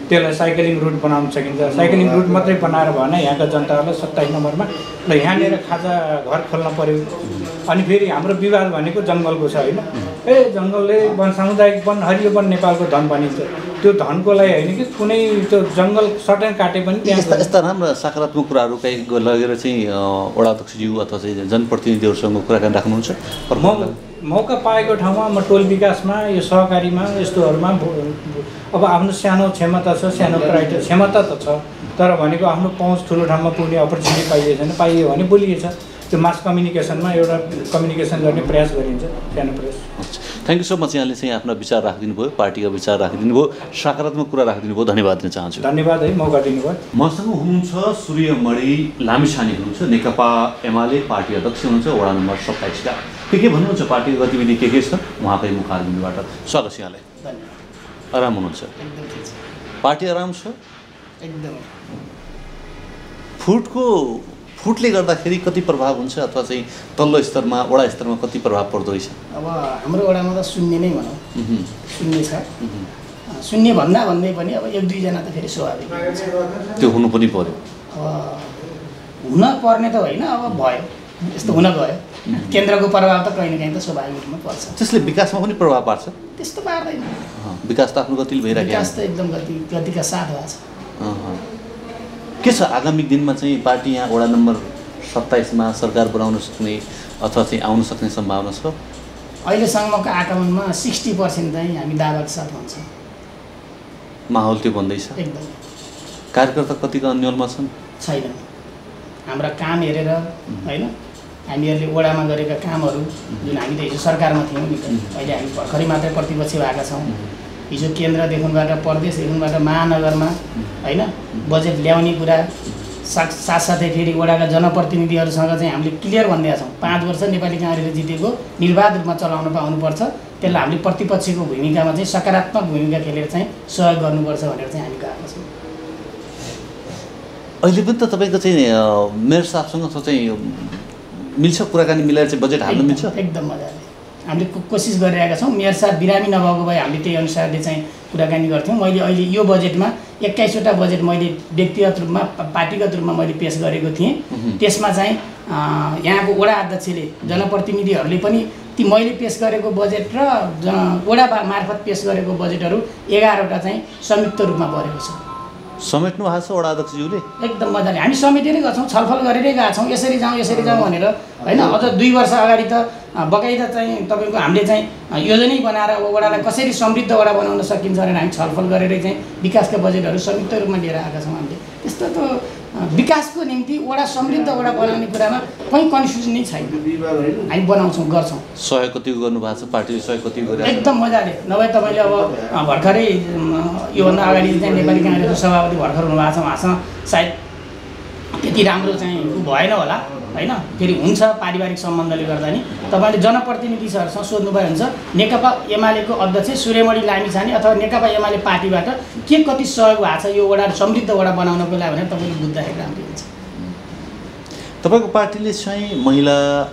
त्यसलाई साइक्लिङ रुट बनाउन सकिन्छ। साइक्लिङ रुट मात्रै बनाएर भएन, यहाँका जनताहरूलाई सत्ताइस नम्बरमा ल यहाँनिर खाजा घर खोल्न पऱ्यो। अनि फेरि हाम्रो विवाद भनेको जङ्गलको छ होइन, ए जङ्गलले वन सामुदायिक वन हरियो वन नेपालको धन भनिन्छ। त्यो धनको लागि होइन कि कुनै त्यो जङ्गल सटन काटे पनि त्यहाँ यस्ता यस्ता राम्रा सकारात्मक कुराहरू कहीँ लगेर चाहिँ वडा अध्यक्षज्यू अथवा चाहिँ जनप्रतिनिधिहरूसँग कुराकानी राख्नुहुन्छ? मौका पाएको ठाउँमा म टोल विकासमा यो सहकारीमा यस्तोहरूमा अब आफ्नो सानो क्षमता छ, सानो क्राइटेरिया क्षमता त छ, तर भनेको आफ्नो पहुँच ठुलो ठाउँमा पुग्ने अपर्च्युनिटी पाइएको छैन। पाइयो भने बोलिएछ, त्यो मास कम्युनिकेसनमा एउटा कम्युनिकेसन गर्ने प्रयास गरिन्छ, सानो प्रयास। Thank you so much. यहाँले चाहिँ आफ्नो विचार राखिदिनु भयो, पार्टीको विचार राखिदिनु भयो, सकारात्मक कुरा राखिदिनु भयो, धन्यवाद दिन चाहन्छु। धन्यवाद है मौका दिनुभयो। मसँग हुनुहुन्छ सूर्यमणि लामिछाने हुनुहुन्छ, नेकपा एमाले पार्टी अध्यक्ष हुनुहुन्छ, वडा नम्बर सत्ताइसका। के के भन्नुहुन्छ पार्टीको गतिविधि के के छ उहाँकै मुखारबिन्दबाट? स्वागत छ यहाँलाई। आराम हुनुहुन्छ? पार्टी आराम छ एकदम। फुटको फुटले गर्दाखेरि कति प्रभाव हुन्छ अथवा चाहिँ तल्लो स्तरमा वडा स्तरमा कति प्रभाव पर्दो रहेछ? अब हाम्रो वडामा त शून्य नै भनौँ, शून्य छ। शून्य भन्दा भन्दै पनि अब एक दुईजना त फेरि स्वाभाविक त्यो हुनु पनि पर्यो। अब हुन पर्ने त होइन, अब भयो यस्तो हुन गयो। केन्द्रको प्रभाव त कहीँ न कहीँ त स्वाभाविक रूपमा पर्छ। त्यसले विकासमा पनि प्रभाव पार्छ? त्यस्तो पार्दैन। विकास त आफ्नो गतिले भइरहेको छ। विकास त एकदम गति गतिका साथ भएको छ। के छ आगामी दिनमा चाहिँ पार्टी यहाँ वडा नम्बर सत्ताइसमा सरकार बनाउन सक्ने अथवा चाहिँ आउन सक्ने सम्भावना छ? अहिलेसम्मको आकलनमा सिक्सटी पर्सेन्ट चाहिँ हामी दावाको साथ हुन्छ। माहौल त्यो भन्दैछ? एकदम। कार्यकर्ता कतिको अन्यलमा छन्? छैन। हाम्रा काम हेरेर होइन, हामीहरूले वडामा गरेका कामहरू जुन हामी त हिजो सरकारमा थियौँ नि, अहिले हामी भर्खरै मात्रै प्रतिपक्ष भएका छौँ। हिजो केन्द्रदेखिबाट प्रदेशदेखिबाट महानगरमा होइन बजेट ल्याउने कुरा साथ साथसाथै फेरि वडाका जनप्रतिनिधिहरूसँग चाहिँ हामीले क्लियर भनिदिएका छौँ, पाँच वर्ष नेपाली काङ्ग्रेसले जितेको निर्वाध रूपमा चलाउन पाउनुपर्छ। त्यसलाई हामीले प्रतिपक्षको भूमिकामा चाहिँ सकारात्मक भूमिका खेलेर चाहिँ सहयोग गर्नुपर्छ भनेर चाहिँ हामी गएका छौँ। अहिले पनि त तपाईँको चाहिँ मेयर साहबसँग चाहिँ मिल्छ, कुराकानी मिलाएर चाहिँ बजेट हाल्नु मिल्छ? एकदम मजाले हामीले कोसिस गरिरहेका छौँ। मेयर साहब बिरामी नभएको भए हामीले त्यही अनुसारले चाहिँ कुराकानी गर्थ्यौँ। मैले अहिले यो बजेटमा एक्काइसवटा बजेट मैले व्यक्तिगत रूपमा पार्टीगत रूपमा मैले पेस गरेको थिएँ। त्यसमा चाहिँ यहाँको वडा अध्यक्षले जनप्रतिनिधिहरूले पनि ती मैले पेस गरेको बजेट र वडा मार्फत पेस गरेको बजेटहरू एघारवटा चाहिँ संयुक्त रूपमा परेको छ। समेट्नु भएको छ वडा अध्यक्षज्यूले? एकदम मजाले हामी समेटेरै गएको छौँ, छलफल गरेरै गएको छौँ, यसरी जाउँ यसरी जाउँ भनेर होइन। अझ दुई वर्ष अगाडि त बकाइदा चाहिँ तपाईँको हामीले चाहिँ योजनै बनाएर वडालाई कसरी समृद्ध वडा बनाउन सकिन्छ भनेर हामी छलफल गरेरै चाहिँ विकासका बजेटहरू संयुक्त रूपमा लिएर आएका छौँ। हामीले त्यस्तो त विकासको निम्ति वडा समृद्ध वडा बनाउने कुरामा कहीँ कन्फ्युजन नै छैन, हामी बनाउँछौँ गर्छौँ। सहयोग कतिको गर्नुभएको छ पार्टीले? सहयोग कतिको गरिरहेको छ? एकदम मजाले। नभए तपाईँले अब भर्खरै योभन्दा अगाडि चाहिँ नेपाली काङ्ग्रेसको सभापति भर्खर हुनुभएको छ, उहाँसँग सायद त्यति राम्रो चाहिँ भएन होला होइन। फेरि हुन्छ पारिवारिक सम्बन्धले गर्दा नि तपाईँले जनप्रतिनिधिहरूसँग सोध्नुभयो हुन्छ नेकपा एमालेको अध्यक्ष सूर्यमणि लामिछाने अथवा नेकपा एमाले पार्टीबाट के कति सहयोग भएको छ यो वडा समृद्ध वडा बनाउनको लागि भनेर तपाईँले बुझ्दाखेरि राम्रो हुन्छ। तपाईँको पार्टीले चाहिँ महिला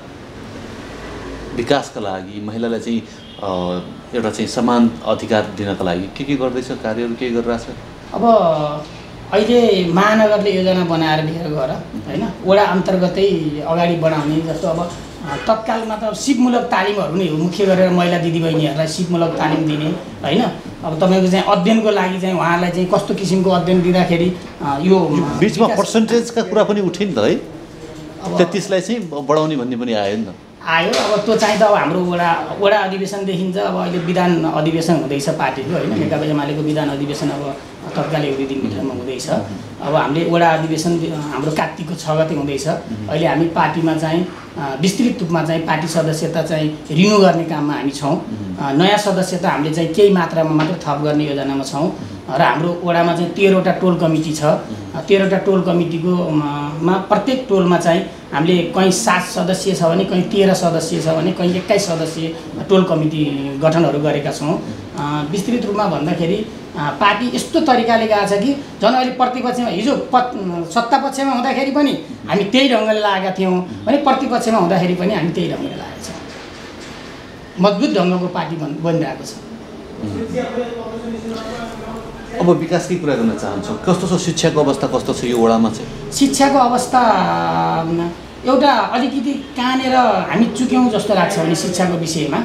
विकासका लागि, महिलालाई चाहिँ एउटा चाहिँ समान अधिकार दिनका लागि के के गर्दैछ, कार्यहरू के गरिरहेछ? अब अहिले महानगरले योजना बनाएर लिएर गएर होइन वडा अन्तर्गतै अगाडि बढाउने, जस्तो अब तत्कालमा त सिपमूलक तालिमहरू नै हो, मुख्य गरेर महिला दिदीबहिनीहरूलाई सिपमूलक तालिम दिने होइन। अब तपाईँको चाहिँ अध्ययनको लागि चाहिँ उहाँहरूलाई चाहिँ कस्तो किसिमको अध्ययन दिँदाखेरि यो बिचमा पर्सेन्टेजका कुरा पनि उठ्यो नि त है, तेत्तिसलाई चाहिँ बढाउने भन्ने पनि आयो नि त? आयो। अब त्यो चाहिँ त अब हाम्रो वडा वडा अधिवेशन देखिन्छ। अब अहिले विधान अधिवेशन हुँदैछ पार्टीको होइन, नेकपा एमालेको विधान अधिवेशन अब तत्काल एक दुई दिनभित्रमा हुँदैछ। अब हामीले वडा अधिवेशन हाम्रो कार्तिकको छ गते हुँदैछ। अहिले हामी पार्टीमा चाहिँ विस्तृत रूपमा चाहिँ पार्टी सदस्यता चाहिँ रिन्यू गर्ने काममा हामी छौँ। नयाँ सदस्यता हामीले चाहिँ केही मात्रामा मात्र थप गर्ने योजनामा छौँ र हाम्रो वडामा चाहिँ तेह्रवटा टोल कमिटी छ। तेह्रवटा टोल कमिटीको मा प्रत्येक टोलमा चाहिँ हामीले कहीँ सात सदस्यीय छ भने कहीँ तेह्र सदस्यीय छ भने कहीँ एक्काइस सदस्यीय टोल कमिटी गठनहरू गरेका छौँ। विस्तृत रूपमा भन्दाखेरि पार्टी यस्तो तरिकाले गएको छ कि झन् अहिले प्रतिपक्षमा हिजो पत् सत्ता पक्षमा हुँदाखेरि पनि हामी त्यही ढङ्गले लागेका थियौँ भने प्रतिपक्षमा हुँदाखेरि पनि हामी त्यही ढङ्गले लागेको छ। मजबुत ढङ्गको पार्टी बन बनिरहेको छ। अब विकासकै कुरा गर्न चाहन्छु कस्तो छ शिक्षाको अवस्था कस्तो छ यो वडामा चाहिँ शिक्षाको अवस्था एउटा अलिकति कहाँनिर हामी चुक्यौँ जस्तो लाग्छ भने शिक्षाको विषयमा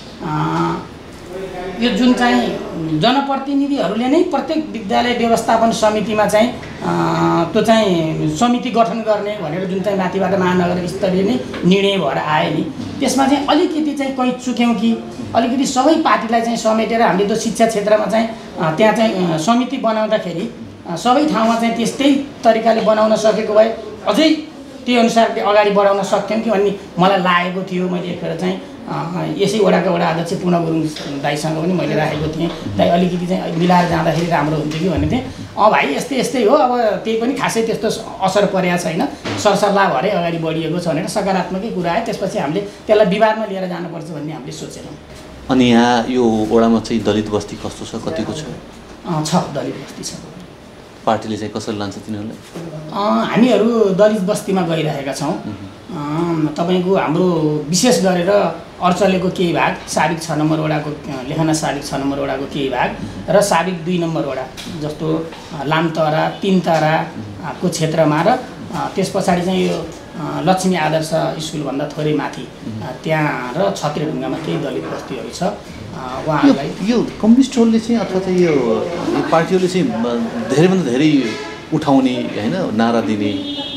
यो जुन चाहिँ जनप्रतिनिधिहरूले नै प्रत्येक विद्यालय व्यवस्थापन समितिमा चाहिँ त्यो चाहिँ समिति गठन गर्ने भनेर जुन चाहिँ माथिबाट महानगर स्तरीय नै निर्णय भएर आयो नि त्यसमा चाहिँ अलिकति चाहिँ कहीँ चुक्यौँ कि अलिकति सबै पार्टीलाई चाहिँ समेटेर हामीले त्यो शिक्षा क्षेत्रमा चाहिँ त्यहाँ चाहिँ समिति बनाउँदाखेरि सबै ठाउँमा चाहिँ त्यस्तै तरिकाले बनाउन सकेको भए अझै त्यही अनुसारले अगाडि बढाउन सक्थ्यौँ कि भन्ने मलाई लागेको थियो। मैले एकखेर चाहिँ यसै वडाका वडा अध्यक्ष पूर्ण गुरुङ दाइसँग पनि मैले राखेको थिएँ दाइ अलिकति चाहिँ मिलाएर जाँदाखेरि राम्रो हुन्थ्यो कि भन्ने थिएँ। अँ भाइ यस्तै यस्तै हो अब त्यही पनि खासै त्यस्तो असर परेको छैन सरसल्लाह भएरै अगाडि बढिएको छ भनेर सकारात्मकै कुरा आयो। त्यसपछि हामीले त्यसलाई विवादमा लिएर जानुपर्छ भन्ने हामीले सोचेनौँ। अनि यहाँ यो वडामा चाहिँ दलित बस्ती कस्तो छ कतिको छ? छ दलित बस्ती छ। पार्टीले चाहिँ कसरी लान्छ तिनीहरूलाई? हामीहरू दलित बस्तीमा गइरहेका छौँ। तपाईँको हाम्रो विशेष गरेर अर्चलेको केही भाग साबिक छ नम्बर वडाको लेखना साबिक छ नम्बर वडाको केही भाग र साबिक दुई नम्बर वडा जस्तो लामतरा तिनतराको क्षेत्रमा र त्यस पछाडि चाहिँ यो लक्ष्मी आदर्श स्कुलभन्दा थोरै माथि त्यहाँ र छत्रेढुङ्गामा केही दलित बस्तीहरू छ। उहाँहरूलाई यो कम्युनिस्टहरूले चाहिँ अथवा चाहिँ यो पार्टीहरूले चाहिँ धेरैभन्दा धेरै उठाउने होइन नारा दिने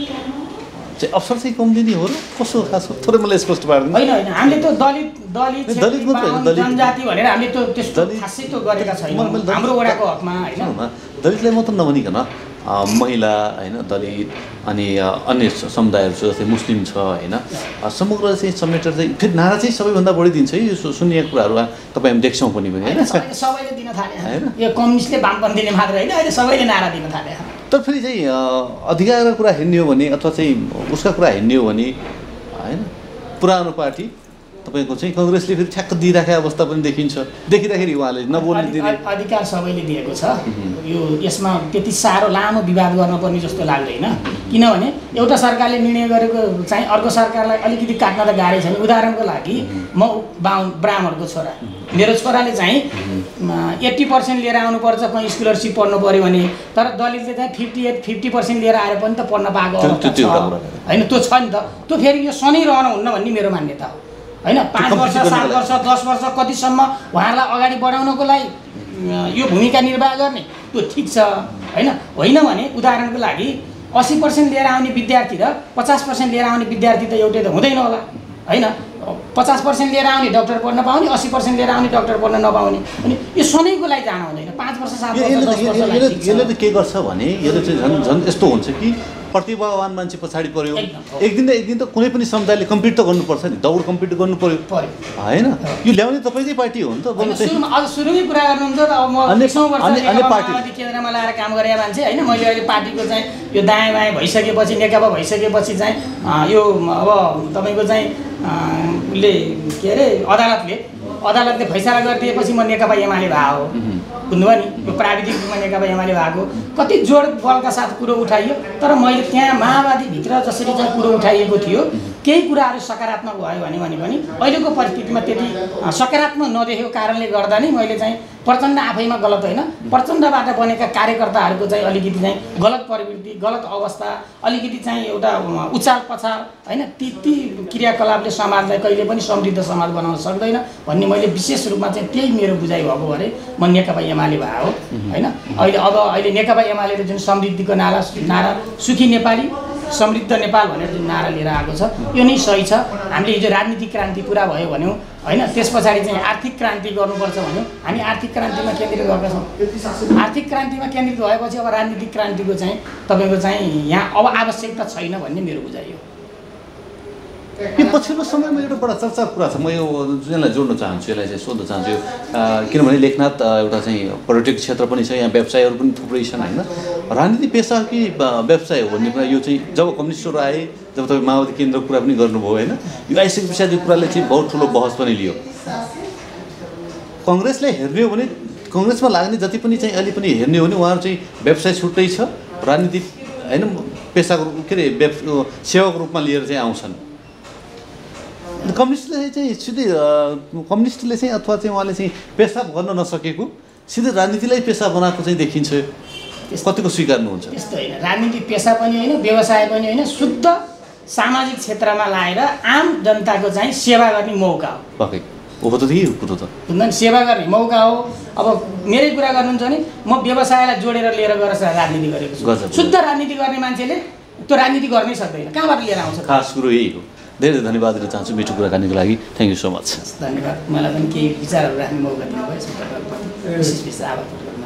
चाहिँ अवसर चाहिँ कम दिने हो र कसो खास हो थोरै मलाई स्पष्ट पार्दैन। होइन होइन हामीले त्यो दलित दलित दलित जनजाति भनेर हामीले त्यो त्यस्तो खासै त्यो गरेका छैनौँ हाम्रो वडाको हकमा होइन। दलितलाई मात्र नभनिकन महिला होइन दलित अनि अन्य समुदायहरू छ जस्तै मुस्लिम छ होइन समग्र चाहिँ समेटेर चाहिँ फेरि नारा चाहिँ सबैभन्दा बढी दिन्छ है यो सुनिएको कुराहरू तपाईँ हामी देख्छौँ पनि होइन सबैले दिन थाले होइन यो कम्युनिस्टले वामपन्थीले मात्र होइन अहिले सबैले नारा दिन थाले। तर फेरि चाहिँ अधिकारको कुरा हेर्ने हो भने अथवा चाहिँ उसका कुरा हेर्ने हो भने होइन पुरानो पार्टी तपाईँको चाहिँ कङ्ग्रेसले फेरि ठ्याक्क दिइराखेको अवस्था पनि देखिन्छ देखिँदाखेरि उहाँले नबोल्ने दिने अधिकार सबैले दिएको छ। यो यसमा त्यति साह्रो लामो विवाद गर्नुपर्ने जस्तो लाग्दैन किनभने एउटा सरकारले निर्णय गरेको चाहिँ अर्को सरकारलाई अलिकति काट्न त गाह्रै छैन। उदाहरणको लागि म बाउ ब्राह्मणको छोरा मेरो छोराले चाहिँ एट्टी पर्सेन्ट लिएर आउनुपर्छ कहीँ स्कलरसिप पढ्नु पऱ्यो भने तर दलितले चाहिँ फिफ्टी एट फिफ्टी पर्सेन्ट लिएर आएर पनि त पढ्न पाएको अवस्था छ होइन त्यो छ नि त। त्यो फेरि यो सधैँ रहनुहुन्न भन्ने मेरो मान्यता हो होइन। पाँच वर्ष सात वर्ष दस वर्ष कतिसम्म उहाँहरूलाई अगाडि बढाउनको लागि यो भूमिका निर्वाह गर्ने त्यो ठिक छ होइन। होइन भने उदाहरणको लागि अस्सी पर्सेन्ट लिएर आउने विद्यार्थी र पचास पर्सेन्ट लिएर आउने विद्यार्थी त एउटै त हुँदैन होला होइन। पचास पर्सेन्ट लिएर आउने डक्टर पढ्न पाउने अस्सी पर्सेन्ट लिएर आउने डक्टर पढ्न नपाउने अनि यो सधैँको लागि जान हुँदैन। पाँच वर्ष सात वर्ष यसले त के गर्छ भने यसले चाहिँ झन् झन् यस्तो हुन्छ कि प्रतिभावान मान्छे पछाडि पर्यो एक दिन न एक दिन त कुनै पनि समुदायले कम्पिट त गर्नुपर्छ नि दौड कम्पिट गर्नु पर्यो होइन। यो ल्याउने तपाईँकै पार्टी हो नि त। अब सुरुमै कुरा गर्नुहुन्छ त अब म बिसौँ वर्ष केन्द्रमा लगाएर काम गरेका मान्छे होइन। मैले अहिले पार्टीको चाहिँ यो दायाँ बायाँ भइसकेपछि नेकपा भइसकेपछि चाहिँ यो अब तपाईँको चाहिँ उसले के अरे अदालतले अदालतले फैसला गरिदिएपछि म नेकपा एमाले भएको हो बुझ्नुभयो नि। यो प्राविधिक रूपमा नेकपा एमाले भएको कति जोड बलका साथ कुरो उठाइयो तर मैले त्यहाँ माओवादीभित्र जसरी चाहिँ कुरो उठाइएको थियो केही कुराहरू सकारात्मक भयो भने भने पनि अहिलेको परिस्थितिमा त्यति सकारात्मक नदेखेको कारणले गर्दा नै मैले चाहिँ प्रचण्ड आफैमा गलत होइन प्रचण्डबाट बनेका कार्यकर्ताहरूको चाहिँ अलिकति चाहिँ गलत प्रवृत्ति गलत अवस्था अलिकति चाहिँ एउटा उचाल पछाल होइन ती ती क्रियाकलापले समाजलाई कहिले पनि समृद्ध समाज बनाउन सक्दैन भन्ने मैले विशेष रूपमा चाहिँ त्यही मेरो बुझाइ भएको भएर म नेकपा एमाले भएको हो होइन। अहिले अब अहिले नेकपा एमालेले जुन समृद्धिको नारा नारा सुखी नेपाली समृद्ध नेपाल भनेर जुन नारा लिएर आएको छ यो नै सही छ। हामीले हिजो राजनीतिक क्रान्ति पुरा भयो भन्यौँ होइन त्यस पछाडि चाहिँ आर्थिक क्रान्ति गर्नुपर्छ भन्यौँ हामी आर्थिक क्रान्तिमा केन्द्रित भएका छौँ। आर्थिक क्रान्तिमा केन्द्रित भएपछि अब राजनीतिक क्रान्तिको चाहिँ तपाईँको चाहिँ यहाँ अब आवश्यकता छैन भन्ने मेरो बुझाइ हो। यो पछिल्लो समयमा एउटा बडा चर्चाको कुरा छ म यो यसलाई जोड्न चाहन्छु यसलाई चाहिँ सोध्न चाहन्छु किनभने लेखनाथ एउटा चाहिँ पर्यटक क्षेत्र पनि छ यहाँ व्यवसायहरू पनि थुप्रै छन् होइन। राजनीति पेसा कि व्यवसाय हो भन्ने कुरा यो चाहिँ जब कम्युनिस्टहरू आए जब तपाईँ माओवादी केन्द्रको कुरा पनि गर्नुभयो होइन यो आइसके पछाडि यो कुराले चाहिँ बहुत ठुलो बहस पनि लियो। कङ्ग्रेसले हेर्ने हो भने कङ्ग्रेसमा लाग्ने जति पनि चाहिँ अहिले पनि हेर्ने हो भने उहाँहरू चाहिँ व्यवसाय छुट्टै छ राजनीति होइन पेसाको के अरे व्यव सेवाको रूपमा लिएर चाहिँ आउँछन्। कम्युनिस्टले चाहिँ सिधै कम्युनिस्टले चाहिँ अथवा चाहिँ उहाँले चाहिँ पेसा गर्न नसकेको सिधै राजनीतिलाई पेसा बनाएको चाहिँ देखिन्छ। कतिको स्वीकार्नुहुन्छ? त्यस्तो होइन, राजनीति पेसा पनि होइन, व्यवसाय पनि होइन, शुद्ध सामाजिक क्षेत्रमा लाएर आम जनताको चाहिँ सेवा गर्ने मौका हो। पक्कै हो त, त्यही हो कुरो त। हुँदैन, सेवा गर्ने मौका हो। अब मेरै कुरा गर्नुहुन्छ भने म व्यवसायलाई जोडेर लिएर गएर राजनीति गरेको छु। शुद्ध राजनीति गर्ने मान्छेले त्यो राजनीति गर्नै सक्दैन, कहाँबाट लिएर आउँछ? खास कुरो यही हो। धेरै धन्यवाद दिन चाहन्छु मिठो कुराकानीको लागि। Thank you so much. धन्यवाद। मलाई पनि केही विचारहरू राख्ने मौका दिनुभयो, विशेष विशेष आभार प्रकट गर्न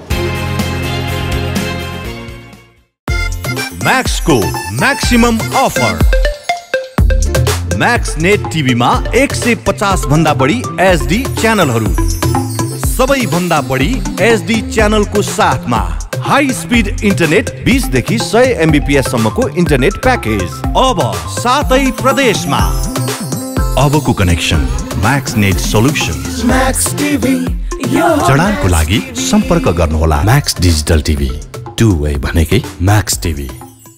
चाहन्छु। म्याक्सको म्याक्सिमम अफर। म्याक्स नेट टिभीमा एक सय पचास भन्दा बढी एचडी च्यानलहरू, सबैभन्दा बढी एचडी च्यानलको साथमा हाई स्पिड इन्टरनेट बीस देखि सय एमबीपीएस सम्मको इन्टरनेट प्याकेज अब सातै प्रदेशमा। अबको connection Max Net solutions. Max TV जडानको लागि सम्पर्क गर्नुहोला। Max digital TV, two way भनेकै Max TV.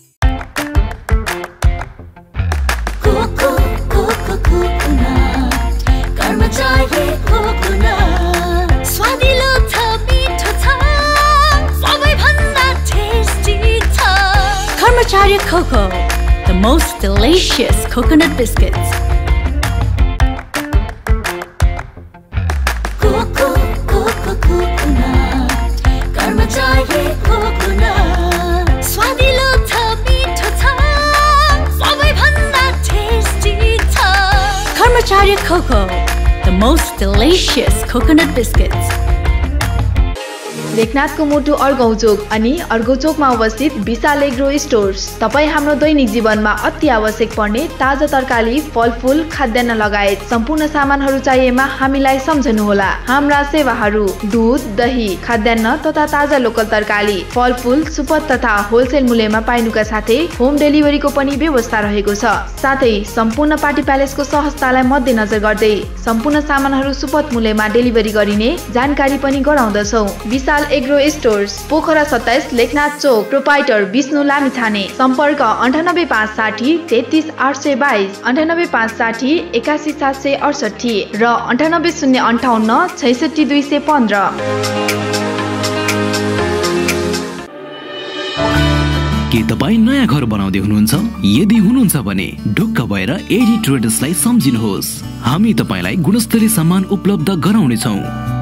Karmacharya Cocoa, the most delicious coconut biscuits. Cocoa, cocoa, coconut. Karmacharya coconut. Swadilo tha, meetho tha, sabai bhanda tasty tha. Karmacharya Cocoa, the most delicious coconut biscuits. लेखनाथको मुटु अर्घौचोक अनि अर्घौचोकमा अवस्थित विशाल एग्रो स्टोर्स। तपाईँ हाम्रो दैनिक जीवनमा अति आवश्यक पर्ने ताजा तरकारी, फलफूल, खाद्यान्न लगायत सम्पूर्ण सामानहरू चाहिएमा हामीलाई सम्झनुहोला। हाम्रा सेवाहरू दुध, दही, खाद्यान्न तथा ताजा लोकल तरकारी, फलफूल, सुपथ तथा होलसेल मूल्यमा पाइनुका साथै होम डेलिभरीको पनि व्यवस्था रहेको छ। साथै सम्पूर्ण पार्टी प्यालेसको सहजतालाई मध्यनजर गर्दै सम्पूर्ण सामानहरू सुपथ मूल्यमा डेलिभरी गरिने जानकारी पनि गराउँदछौ। विशाल एग्रो स्टोर्स, पोखरा सत्ताइस, लेखनाथ चोक, प्रोपाइटर विष्णु लामिछाने। सम्पर्क अन्ठानब्बे पाँच साठी तेत्तिस आठ सय बाइस, अन्ठानब्बे पाँच साठी एकासी सात सय अडसठी र अन्ठानब्बे शून्य अन्ठाउन्न छैसठी दुई सय पन्ध्र। के तपाईँ नयाँ घर बनाउँदै हुनुहुन्छ? यदि हुनुहुन्छ भने ढुक्क भएर एडी ट्रेडर्सलाई सम्झिनुहोस्। हामी तपाईँलाई गुणस्तरीय सामान उपलब्ध गराउनेछौँ।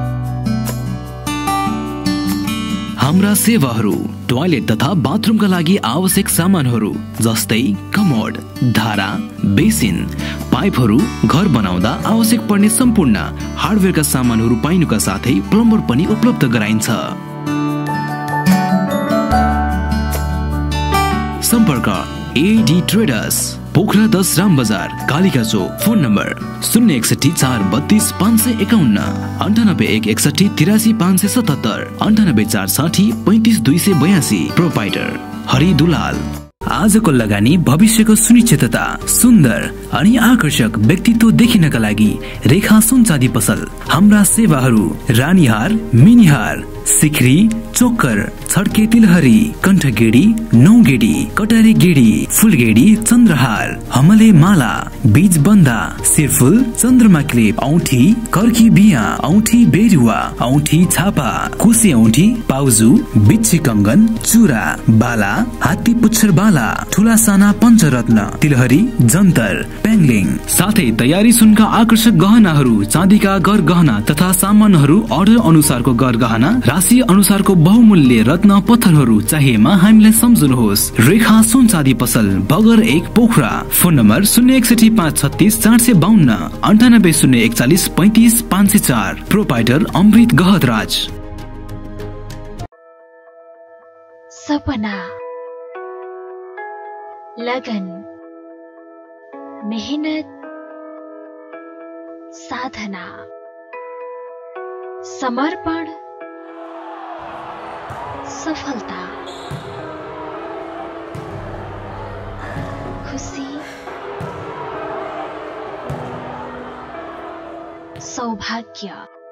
हाम्रा सेवाहरू टोयलेट तथा बाथरुमका लागि आवश्यक सामानहरू जस्तै कमोड, धारा, बेसिन, पाइपहरू, घर बनाउँदा आवश्यक पर्ने सम्पूर्ण हार्डवेयरका सामानहरू पाइनुका साथै प्लम्बर पनि उपलब्ध गराइन्छ। सम्पर्क एडी ट्रेडर्स, पोखरा दस राम बजार, कालिका चोक। फोन नम्बर शून्य एकसठी चार बत्तीस पाँच सय एकाउन्न, अन्ठानब्बे एक एकसठी तिरासी पाँच सय सतहत्तर, अन्ठानब्बे चार साठी पैँतिस दुई सय बयासी। प्रोपाइटर हरि दुलाल। आजको लगानी भविष्यको सुनिश्चितता, सुन्दर अनि आकर्षक व्यक्तित्व देखिनका लागि रेखा सुन चाँदी पसल। हाम्रा सेवाहरू रानीहार, मिनिहार, सिक्री, चोकर, छड्के तिलहरी, कण्ठगेडी, नौगेडी, कटारे गेडी, फुलगेडी, चन्द्रहार, हमले माला, बीज बन्दा, सिरफुल, चन्द्रमा क्लिप, औठी, कर्की बिया, औठी बेरुवा, औठी छापा, कुसे औठी, पाउजु, बिच्छी कंगन, चुरा, बाला, हात्ती पुच्छर बाला, ठुला साना पञ्चरत्न, तिलहरी, जन्तर, पेङ्लिङ, साथै तयारी सुनका आकर्षक गहनाहरू, चाँदीका गर गहना तथा सामानहरू अर्डर अनुसारको गर गहना, राशि अनुसारको बहुमूल्य रत्न पत्थरहरू चाहिएमा हामीलाई सम्झनुहोस्। रेखा सुन चाँदी पसल, बगर एक, पोखरा। फोन नम्बर शून्य एकसठी पाँच छत्तीस चार सय बाहन्न, अन्ठानब्बे शून्य एकचालिस पैँतिस पाँच सय चार। प्रोपाइटर अमृत गहतराज। सपना, लगन, मेहनत, साधना, समर्पण, सफलता, खुशी, सौभाग्य,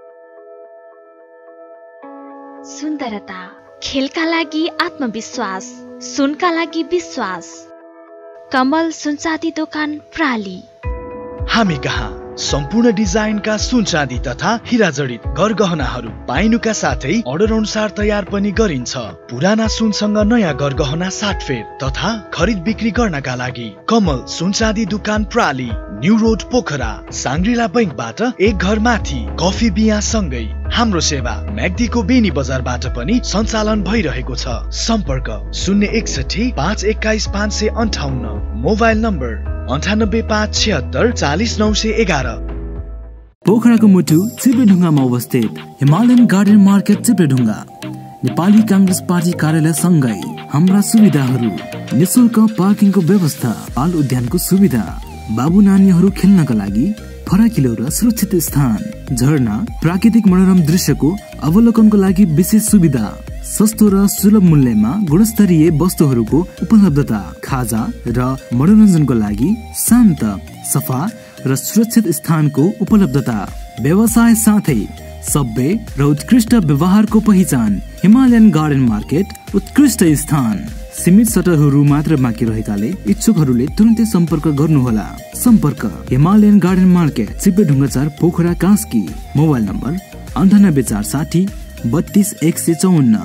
सुन्दरता, खेलका लागि आत्मविश्वास, सुनका लागि विश्वास। कमल सुनचाँदी दोकान प्राली। हामी कहाँ सम्पूर्ण डिजाइनका सुन चाँदी तथा हीरा जडित गरगहनाहरू पाइनुका साथै अर्डर अनुसार तयार पनि गरिन्छ। पुराना सुनसँग नयाँ गरगहना साटफेर तथा खरिद बिक्री गर्नका लागि कमल सुन चाँदी दुकान प्राली, न्यू रोड पोखरा, साङ्ग्रिला बैंकबाट एक घर माथि, कफी बिया सँगै। हाम्रो सेवा म्याग्दीको बेनी बजारबाट पनि सञ्चालन भइरहेको छ। सम्पर्क शून्य एकसठी पाँच एक्काइस पाँच सय अन्ठाउन्न, मोबाइल नम्बर अन्ठानब्बे पाँच छिहत्तर चालिस नौ सय एघार। पोखराको मुटु चिप्लेढुङ्गामा अवस्थित Himalayan garden market Chipledhunga Nepali Congress party कार्यालय सँगै हाम्रा सुविधाहरू निशुल्क पार्किङको व्यवस्था, बाल उद्यानको सुविधा, बाबु नानीहरू खेल्नका लागि फराकिलो र सुरक्षित स्थान, झरना, प्राकृतिक मनोरम दृश्यको अवलोकनको लागि विशेष सुविधा, सस्तो र सुलभ मूल्यमा गुणस्तरीय वस्तुहरूको उपलब्धता, खाजा र मनोरञ्जनको लागि शान्त, सफा र सुरक्षित स्थानको उपलब्धता, व्यवसाय साथै सभ्य र उत्कृष्ट व्यवहारको पहिचान। हिमालयन गार्डन मार्केट उत्कृष्ट स्थान। सीमित सटरहरू मात्र बाँकी रहेकाले इच्छुकहरूले तुरन्तै सम्पर्क गर्नुहोला। सम्पर्क हिमालयन गार्डन मार्केट, चिप्लेढुङ्गा चार, पोखरा, कास्की। मोबाइल नम्बर अन्ठानब्बे चार साठी बत्तीस एक सय चौवन्न।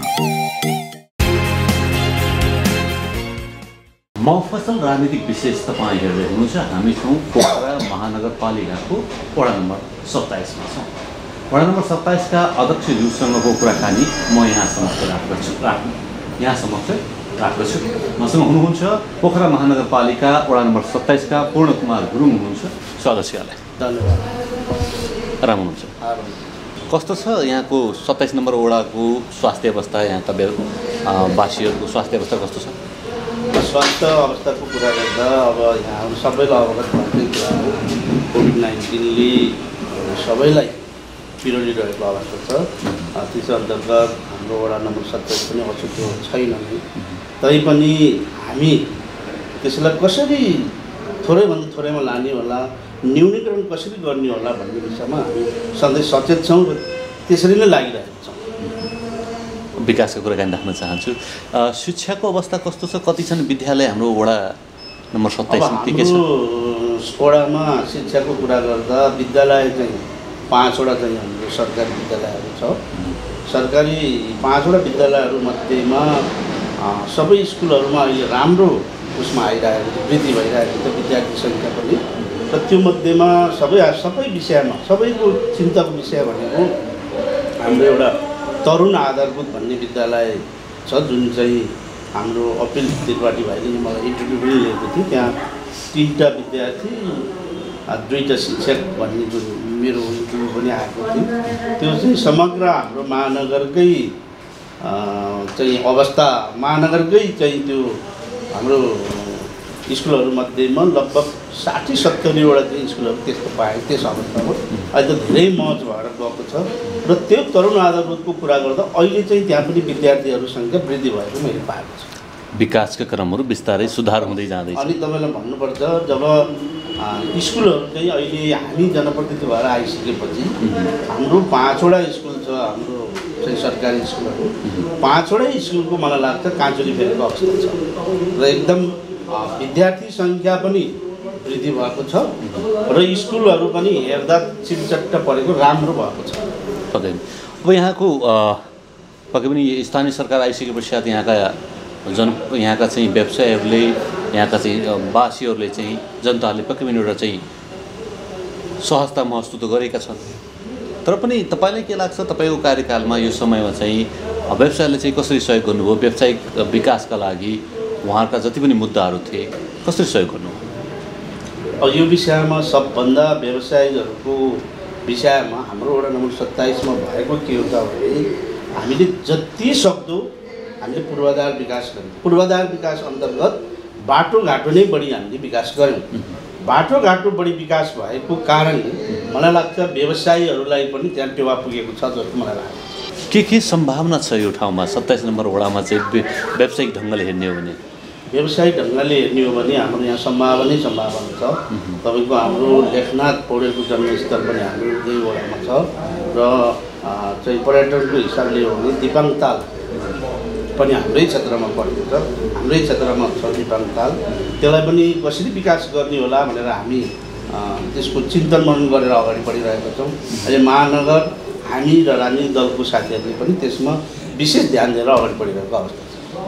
मफसल राजनीतिक विशेष तपाईँ हेर्दै हुनुहुन्छ। हामी छौँ पोखरा महानगरपालिकाको वडा नम्बर सत्ताइसमा छौँ। वडा नम्बर सत्ताइसका अध्यक्षज्यूसँगको कुराकानी म यहाँ समक्ष राख्दछु राख्नु यहाँ समक्ष राख्दछु। मसँग हुनुहुन्छ पोखरा महानगरपालिका वडा नम्बर सत्ताइसका पूर्ण कुमार गुरुङ हुनुहुन्छ। स्वागत छ यहाँलाई। धन्यवाद। आराम हुनुहुन्छ? कस्तो छ यहाँको सत्ताइस नम्बर वडाको स्वास्थ्य अवस्था, यहाँका वासीहरूको स्वास्थ्य अवस्था कस्तो छ? स्वास्थ्य अवस्थाको कुरा गर्दा अब यहाँ सबैलाई अवगत भएकै कुरा हो। कोभिड नाइन्टिनले सबैलाई पिरोलिरहेको अवस्था छ। त्यस अन्तर्गत हाम्रो वडा नम्बर सत्ताइस पनि अछुतो छैन नै। तैपनि हामी त्यसलाई कसरी थोरैभन्दा थोरैमा लाने होला, न्यूनीकरण कसरी गर्ने होला भन्ने विषयमा हामी सधैँ सचेत छौँ र त्यसरी नै लागिरहेको छौँ। विकासको कुराकानी राख्न चाहन्छु। शिक्षाको अवस्था कस्तो छ? कति छन् विद्यालय हाम्रो वडा नम्बर सत्ताइसमा? के के छ वडामा? शिक्षाको कुरा गर्दा विद्यालय चाहिँ पाँचवटा चाहिँ हाम्रो सरकारी विद्यालयहरू छ। सरकारी पाँचवटा विद्यालयहरूमध्येमा सबै स्कुलहरूमा अहिले राम्रो उसमा आइरहेको छ, वृद्धि भइरहेको छ विद्यार्थी सङ्ख्या पनि। र त्यो मध्येमा सबै सबै विषयमा सबैको चिन्ताको विषय भनेको हाम्रो एउटा तरुण आधारभूत भन्ने विद्यालय छ, जुन चाहिँ हाम्रो अपिल त्रिपाठी भाइले मलाई इन्टरभ्यू पनि लिएको थियो। त्यहाँ तिनवटा विद्यार्थी दुईवटा शिक्षक भन्ने जुन मेरो इन्टरभ्यू पनि आएको थियो, त्यो चाहिँ समग्र हाम्रो महानगरकै चाहिँ अवस्था, महानगरकै चाहिँ त्यो हाम्रो स्कुलहरूमध्येमा लगभग साठी सत्तरीवटा चाहिँ स्कुलहरू त्यस्तो पाएँ। त्यस अवस्थामा अहिले त धेरै मज भएर गएको छ। र त्यो तरुण आधारभूतको कुरा गर्दा अहिले चाहिँ त्यहाँ पनि विद्यार्थीहरू सङ्ख्या वृद्धि भएको मैले पाएको छु। विकासका क्रमहरू बिस्तारै सुधार हुँदै जाँदैछ। अनि तपाईँलाई भन्नुपर्छ, जब स्कुलहरू चाहिँ अहिले हामी जनप्रतिनिधि भएर आइसकेपछि हाम्रो पाँचवटा स्कुल छ, हाम्रो चाहिँ सरकारी स्कुलहरू। पाँचवटै स्कुलको मलाई लाग्छ काँचुली फेरेको अवस्था छ र एकदम विद्यार्थी सङ्ख्या पनि वृद्धि भएको छ र स्कुलहरू पनि हेर्दा चिमचट्ट परेको राम्रो भएको छ। पक्कै अब यहाँको पक्कै पनि स्थानीय सरकार आइसके पश्चात यहाँका जन यहाँका चाहिँ व्यवसायहरूले, यहाँका चाहिँ वासीहरूले चाहिँ जनताहरूले पक्कै पनि एउटा चाहिँ सहजता महसुस गरेका छन्। तर पनि तपाईँलाई के लाग्छ, तपाईँको कार्यकालमा यो समयमा चाहिँ व्यवसायले चाहिँ कसरी सहयोग गर्नुभयो? व्यावसायिक विकासका लागि उहाँका जति पनि मुद्दाहरू थिए कसरी सहयोग गर्नुभयो? यो विषयमा सबभन्दा व्यवसायीहरूको विषयमा हाम्रो वडा नम्बर सत्ताइसमा भएको के हो त भने हामीले जति सक्दो हामीले पूर्वाधार विकास गऱ्यौँ। पूर्वाधार विकास अन्तर्गत बाटोघाटो नै बढी हामीले विकास गऱ्यौँ। बाटोघाटो बढी विकास भएको कारणले मलाई लाग्छ व्यवसायीहरूलाई पनि त्यहाँ टेवा पुगेको छ जस्तो मलाई लाग्छ। के के सम्भावना छ यो ठाउँमा सत्ताइस नम्बर वडामा चाहिँ व्यावसायिक ढङ्गले हेर्ने हो भने? व्यवसायिक ढङ्गले हेर्ने हो भने हाम्रो यहाँ सम्भावनै सम्भावना छ। तपाईँको हाम्रो लेखनाथ पौडेलको जन्मस्थल पनि हाम्रो यही वडामा छ र चाहिँ पर्यटनको हिसाबले हो भने दिपाङ ताल पनि हाम्रै क्षेत्रमा परेको छ। हाम्रै क्षेत्रमा छ दिपाङ ताल। त्यसलाई पनि कसरी विकास गर्ने होला भनेर हामी त्यसको चिन्तन मनन गरेर अगाडि बढिरहेका छौँ। अहिले महानगर हामी र राजनीतिक दलको साथीहरूले पनि त्यसमा विशेष ध्यान दिएर अगाडि बढिरहेको अवस्था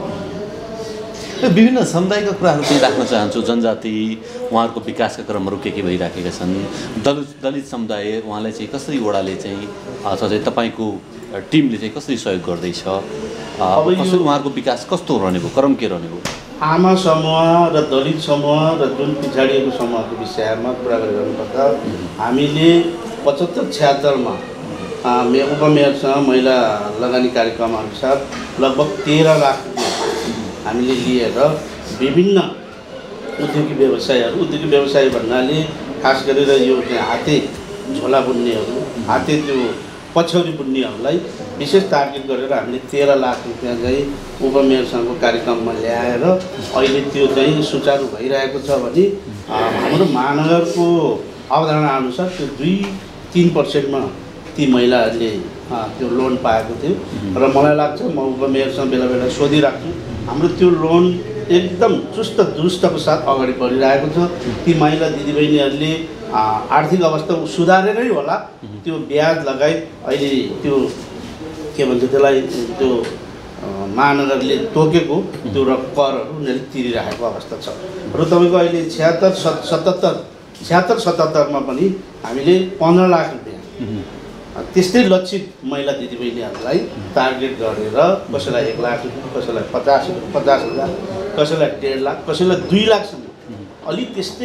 छ। विभिन्न समुदायका कुराहरू चाहिँ राख्न चाहन्छु। जनजाति उहाँहरूको विकासका क्रमहरू के के भइराखेका छन्, दलित दलित समुदाय उहाँलाई चाहिँ कसरी वडाले चाहिँ अथवा चाहिँ तपाईँको टिमले चाहिँ कसरी सहयोग गर्दैछ, अब कसरी उहाँहरूको विकास कस्तो रहने भयो, क्रम के रहने भयो? आमा समूह र दलित समूह र जुन पिछाडिएको समूहको विषयमा कुरा गरिरहनु पर्दा हामीले पचहत्तर छ्यात्तरमा उपमेयरसँग महिला लगानी कार्यक्रम अनुसार लगभग तेह्र लाख हामीले लिएर विभिन्न उद्योगिक व्यवसायहरू उद्योगिक व्यवसाय भन्नाले खास गरेर यो हाते झोला बुन्नेहरू, हाते त्यो पछ्यौरी बुन्नेहरूलाई विशेष टार्गेट गरेर हामीले तेह्र लाख रुपियाँ चाहिँ उपमेयरसँगको कार्यक्रममा ल्याएर अहिले त्यो चाहिँ सुचारू भइरहेको छ भने हाम्रो महानगरको अवधारणा अनुसार त्यो दुई तिन पर्सेन्टमा ती महिलाहरूले त्यो लोन पाएको थियो र मलाई लाग्छ म उपमेयरसँग बेला बेला सोधिराख्छु हाम्रो त्यो लोन एकदम चुस्त दुरुस्तको साथ अगाडि बढिरहेको छ। ती महिला दिदीबहिनीहरूले आर्थिक अवस्था सुधारेरै होला त्यो ब्याज लगायत अहिले त्यो के भन्छ त्यसलाई त्यो महानगरले तोकेको त्यो र करहरू उनीहरूले तिरिरहेको अवस्था छ र तपाईँको अहिले छ्यात्तर सत सतहत्तर छ्यात्तर सतहत्तरमा पनि हामीले पन्ध्र लाख रुपियाँ त्यस्तै लक्षित महिला दिदीबहिनीहरूलाई टार्गेट गरेर कसैलाई एक लाख रुपियाँ, कसैलाई पचास पचास हजार, कसैलाई डेढ लाख, कसैलाई दुई लाखसम्म अलिक त्यस्तै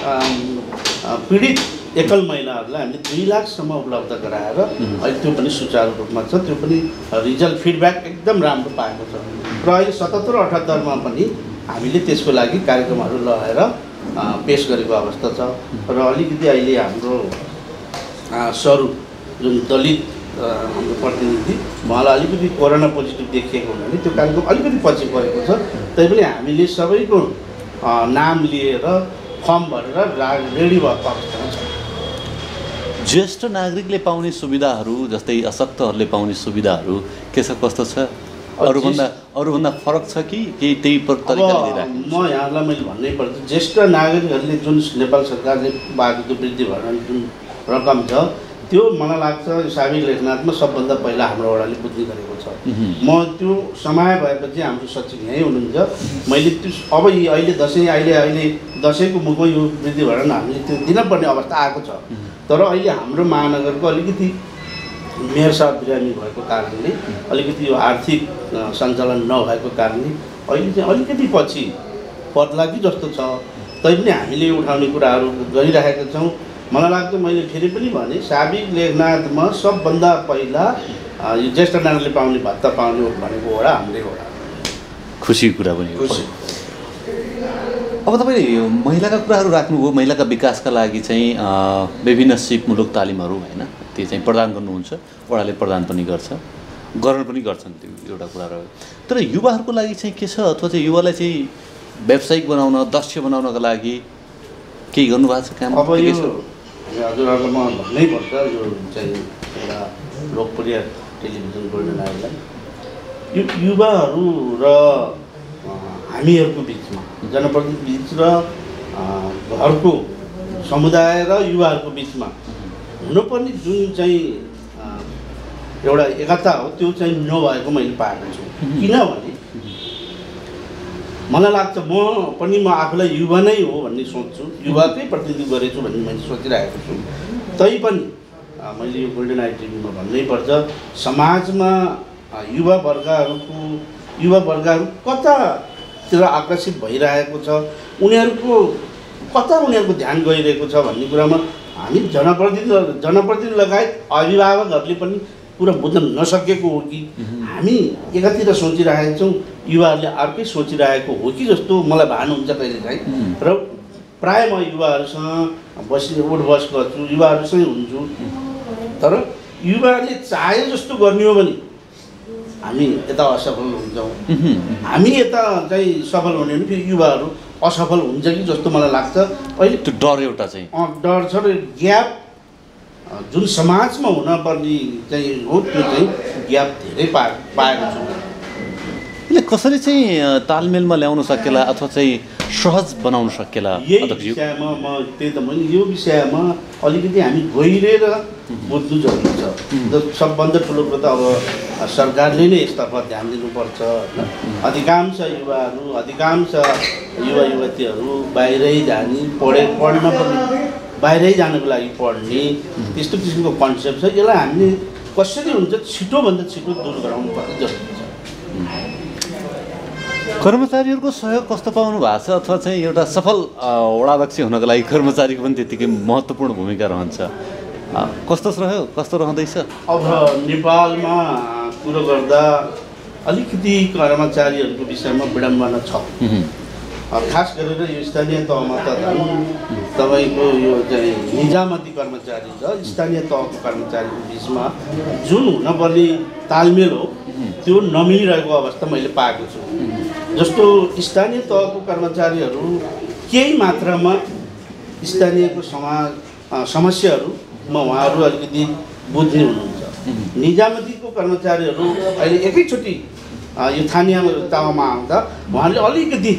पीडित एकल महिलाहरूलाई हामीले दुई लाखसम्म उपलब्ध गराएर अहिले त्यो पनि सुचारू रूपमा छ। त्यो पनि रिजल्ट फिडब्याक एकदम राम्रो पाएको छ र अहिले सतहत्तर अठहत्तरमा पनि हामीले त्यसको लागि कार्यक्रमहरू लगाएर पेस गरेको अवस्था छ र अलिकति अहिले हाम्रो स्वरूप जुन दलित हाम्रो प्रतिनिधि उहाँलाई अलिकति कोरोना पोजिटिभ देखिएको हुनाले त्यो कार्यक्रम अलिकति पछि परेको छ। तैपनि हामीले सबैको नाम लिएर फर्म भरेर रेडी भएको अवस्थामा छ। ज्येष्ठ नागरिकले पाउने सुविधाहरू जस्तै अशक्तहरूले पाउने सुविधाहरू के छ, कस्तो छ? अरूभन्दा अरूभन्दा फरक छ कि केही त्यही तरिकाले दिइराख्नु? म यहाँलाई मैले भन्नै पर्छ, ज्येष्ठ नागरिकहरूले जुन नेपाल सरकारले पाएको त्यो वृद्धि भरण जुन रकम छ त्यो मलाई लाग्छ साबिक लेखनाथमा सबभन्दा पहिला हाम्रो वडाले बुझ्ने गरेको छ। म त्यो समय भएपछि हाम्रो सचिव यहीँ हुनुहुन्छ, मैले त्यो अब अहिले दसैँ अहिले अहिले दसैँको मुखमा यो वृद्धि भरण हामीले त्यो दिनपर्ने अवस्था आएको छ। तर अहिले हाम्रो महानगरको अलिकति मेयर साहब बिरामी भएको कारणले अलिकति यो आर्थिक सञ्चालन नभएको कारणले अहिले चाहिँ अलिकति पछि पर्ला कि जस्तो छ। तैपनि हामीले उठाउने कुराहरू गरिरहेका छौँ। मलाई लाग्छ मैले फेरि पनि भने साबिक लेखनाथमा सबभन्दा पहिला यो ज्येष्ठ नागरिकले पाउने भत्ता पाउने भनेको वडा हाम्रै वडा। खुसीको कुरा पनि हो। अब तपाईँले महिलाका कुराहरू राख्नुभयो, महिलाका विकासका लागि चाहिँ विभिन्न सिपमूलक तालिमहरू होइन त्यो चाहिँ प्रदान गर्नुहुन्छ, वडाले प्रदान पनि गर्छ, गर्न पनि गर्छन्, त्यो एउटा कुरा रह्यो। तर युवाहरूको लागि चाहिँ के छ, अथवा चाहिँ युवालाई चाहिँ व्यावसायिक बनाउन दक्ष बनाउनका लागि केही गर्नुभएको छ काम? अब यो हजुरहरूलाई म भन्नै पर्छ, यो चाहिँ एउटा लोकप्रिय टेलिभिजन गोल्डन आइडलाई यो युवाहरू र हामीहरूको बिचमा जनप्रतिनिधि बिच र घरको समुदाय र युवाहरूको बिचमा हुनुपर्ने जुन चाहिँ एउटा एकता हो त्यो चाहिँ नभएको मैले पाएको छु। किनभने मलाई लाग्छ म पनि म आफूलाई युवा नै हो भन्ने सोच्छु, युवाकै प्रतिनिधित्व गरेछु भन्ने मैले सोचिरहेको छु। तैपनि मैले यो गोल्डन आई टिभीमा भन्नै पर्छ, समाजमा युवा वर्गहरूको युवा वर्गहरू कतातिर आकर्षित भइरहेको छ, उनीहरूको कता उनीहरूको ध्यान गइरहेको छ भन्ने कुरामा हामी जनप्रतिनिधि जनप्रतिनिधि लगायत अभिभावकहरूले पनि पुरा बुझ्न नसकेको हो कि हामी एकातिर सोचिरहेका छौँ, युवाहरूले अर्कै सोचिरहेको हो कि जस्तो मलाई भान हुन्छ कहिलेकाहीँ। र प्रायः म युवाहरूसँग बसी उठ बस गर्छु, युवाहरूसँगै हुन्छु। तर युवाहरूले चाहे जस्तो गर्ने हो भने हामी यता असफल हुन्छौँ, हामी यता चाहिँ सफल हुने भने फेरि युवाहरू असफल हुन्छ कि जस्तो मलाई लाग्छ। अहिले त्यो डर एउटा चाहिँ डर छ र ग्याप जुन समाजमा हुनपर्ने चाहिँ हो त्यो चाहिँ ग्याप धेरै पा पाएको छु। यसले कसरी चाहिँ तालमेलमा ल्याउन सकेला, अथवा चाहिँ सहज बनाउन सकेला यही विषयमा म त्यही त मैले यो विषयमा अलिकति हामी गहिरेर बुझ्नु जरुरी छ। सबभन्दा ठुलो कुरो त अब सरकारले नै यसतर्फ ध्यान दिनुपर्छ होइन। अधिकांश युवाहरू अधिकांश युवा युवतीहरू बाहिरै जाने पढे पढ्न पनि बाहिरै जानको लागि पढ्ने त्यस्तो किसिमको कन्सेप्ट छ। यसलाई हामीले कसरी हुन्छ छिटोभन्दा छिटो दूर गराउनु पर्ने जरुरी छ। कर्मचारीहरूको सहयोग कस्तो पाउनु भएको छ अथवा चाहिँ एउटा सफल वडाध्यक्ष हुनको लागि कर्मचारीको पनि त्यतिकै महत्त्वपूर्ण भूमिका रहन्छ, कस्तो रह्यो कस्तो रहँदैछ? अब नेपालमा कुरो गर्दा अलिकति कर्मचारीहरूको विषयमा विडम्बना छ। खास गरेर यो स्थानीय तहमा त तपाईँको यो चाहिँ निजामती कर्मचारी र स्थानीय तहको कर्मचारीको बिचमा जुन हुनुपर्ने तालमेल हो त्यो नमिलिरहेको अवस्था मैले पाएको छु। जस्तो स्थानीय तहको कर्मचारीहरू केही मात्रामा स्थानीयको समाज समस्याहरूमा उहाँहरू अलिकति बुझ्ने हुनुहुन्छ। निजामतीको कर्मचारीहरू अहिले एकैचोटि यो स्थानीय तहमा आउँदा उहाँले अलिकति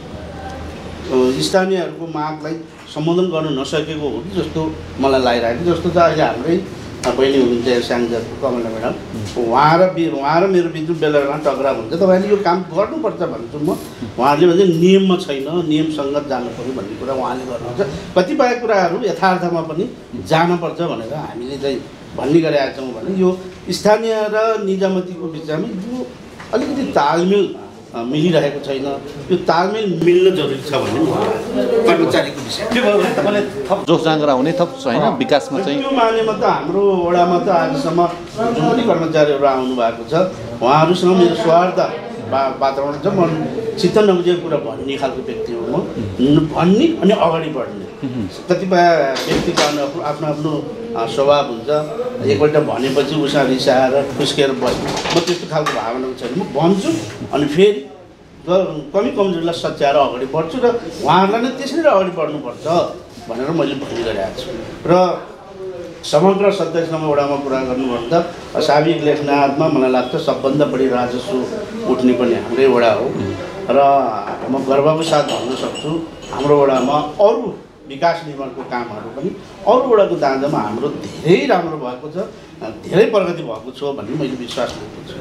स्थानीयहरूको मागलाई सम्बोधन गर्न नसकेको हो कि जस्तो मलाई लागिरहेको। जस्तो त अहिले हाम्रै बहिनी हुनुहुन्छ स्याङ्जाको कमला म्याडम, उहाँ र उहाँ र मेरो बिचमा बेला बेला टक्राउ हुन्छ। तपाईँले यो काम गर्नुपर्छ भन्छु म, उहाँले भन्छ नियममा छैन, नियमसङ्गत जानु पऱ्यो भन्ने कुरा उहाँले गर्नुहुन्छ। कतिपय कुराहरू यथार्थमा पनि जानुपर्छ भनेर हामीले चाहिँ भन्ने गरेका छौँ भने यो स्थानीय र निजामतीको बिचमा यो अलिकति तालमेल मिलिरहेको छैन। यो तालमेल मिल्न जरुरी छ भन्ने कर्मचारीको विषय थप जोसजाँगर आउने थप होइन विकासमा चाहिँ त्यो मानेमा त हाम्रो वडामा त आजसम्म जुन पनि कर्मचारीहरू आउनु भएको छ उहाँहरूसँग मेरो स्वार्थ वातावरण छ। म चित्त नबुझेको कुरा भन्ने खालको व्यक्ति हो म, भन्ने अनि अगाडि बढ्ने। कतिपय व्यक्तिको आफ्नो आफ्नो आफ्नो स्वभाव हुन्छ, एकपल्ट भनेपछि उसँग रिसाएर खुस्केर बस्ने, म त्यस्तो खालको भावना छैन। म भन्छु अनि फेरि कमी कमजोरीलाई सच्याएर अगाडि बढ्छु र उहाँहरूलाई नै त्यसरी अगाडि बढ्नुपर्छ भनेर मैले भनिरहेको छु। र समग्र सत्ताइस नम्बर वडामा कुरा गर्नुभन्दा साविक लेखनाथमा मलाई लाग्छ सबभन्दा बढी राजस्व उठ्ने पनि हाम्रै वडा हो र म गर्वको साथ भन्न सक्छु हाम्रो वडामा अरू विकास निर्माणको कामहरू पनि अरू वडाको दाँजामा हाम्रो धेरै राम्रो भएको छ, धेरै प्रगति भएको छ भन्ने मैले विश्वास लिएको छु।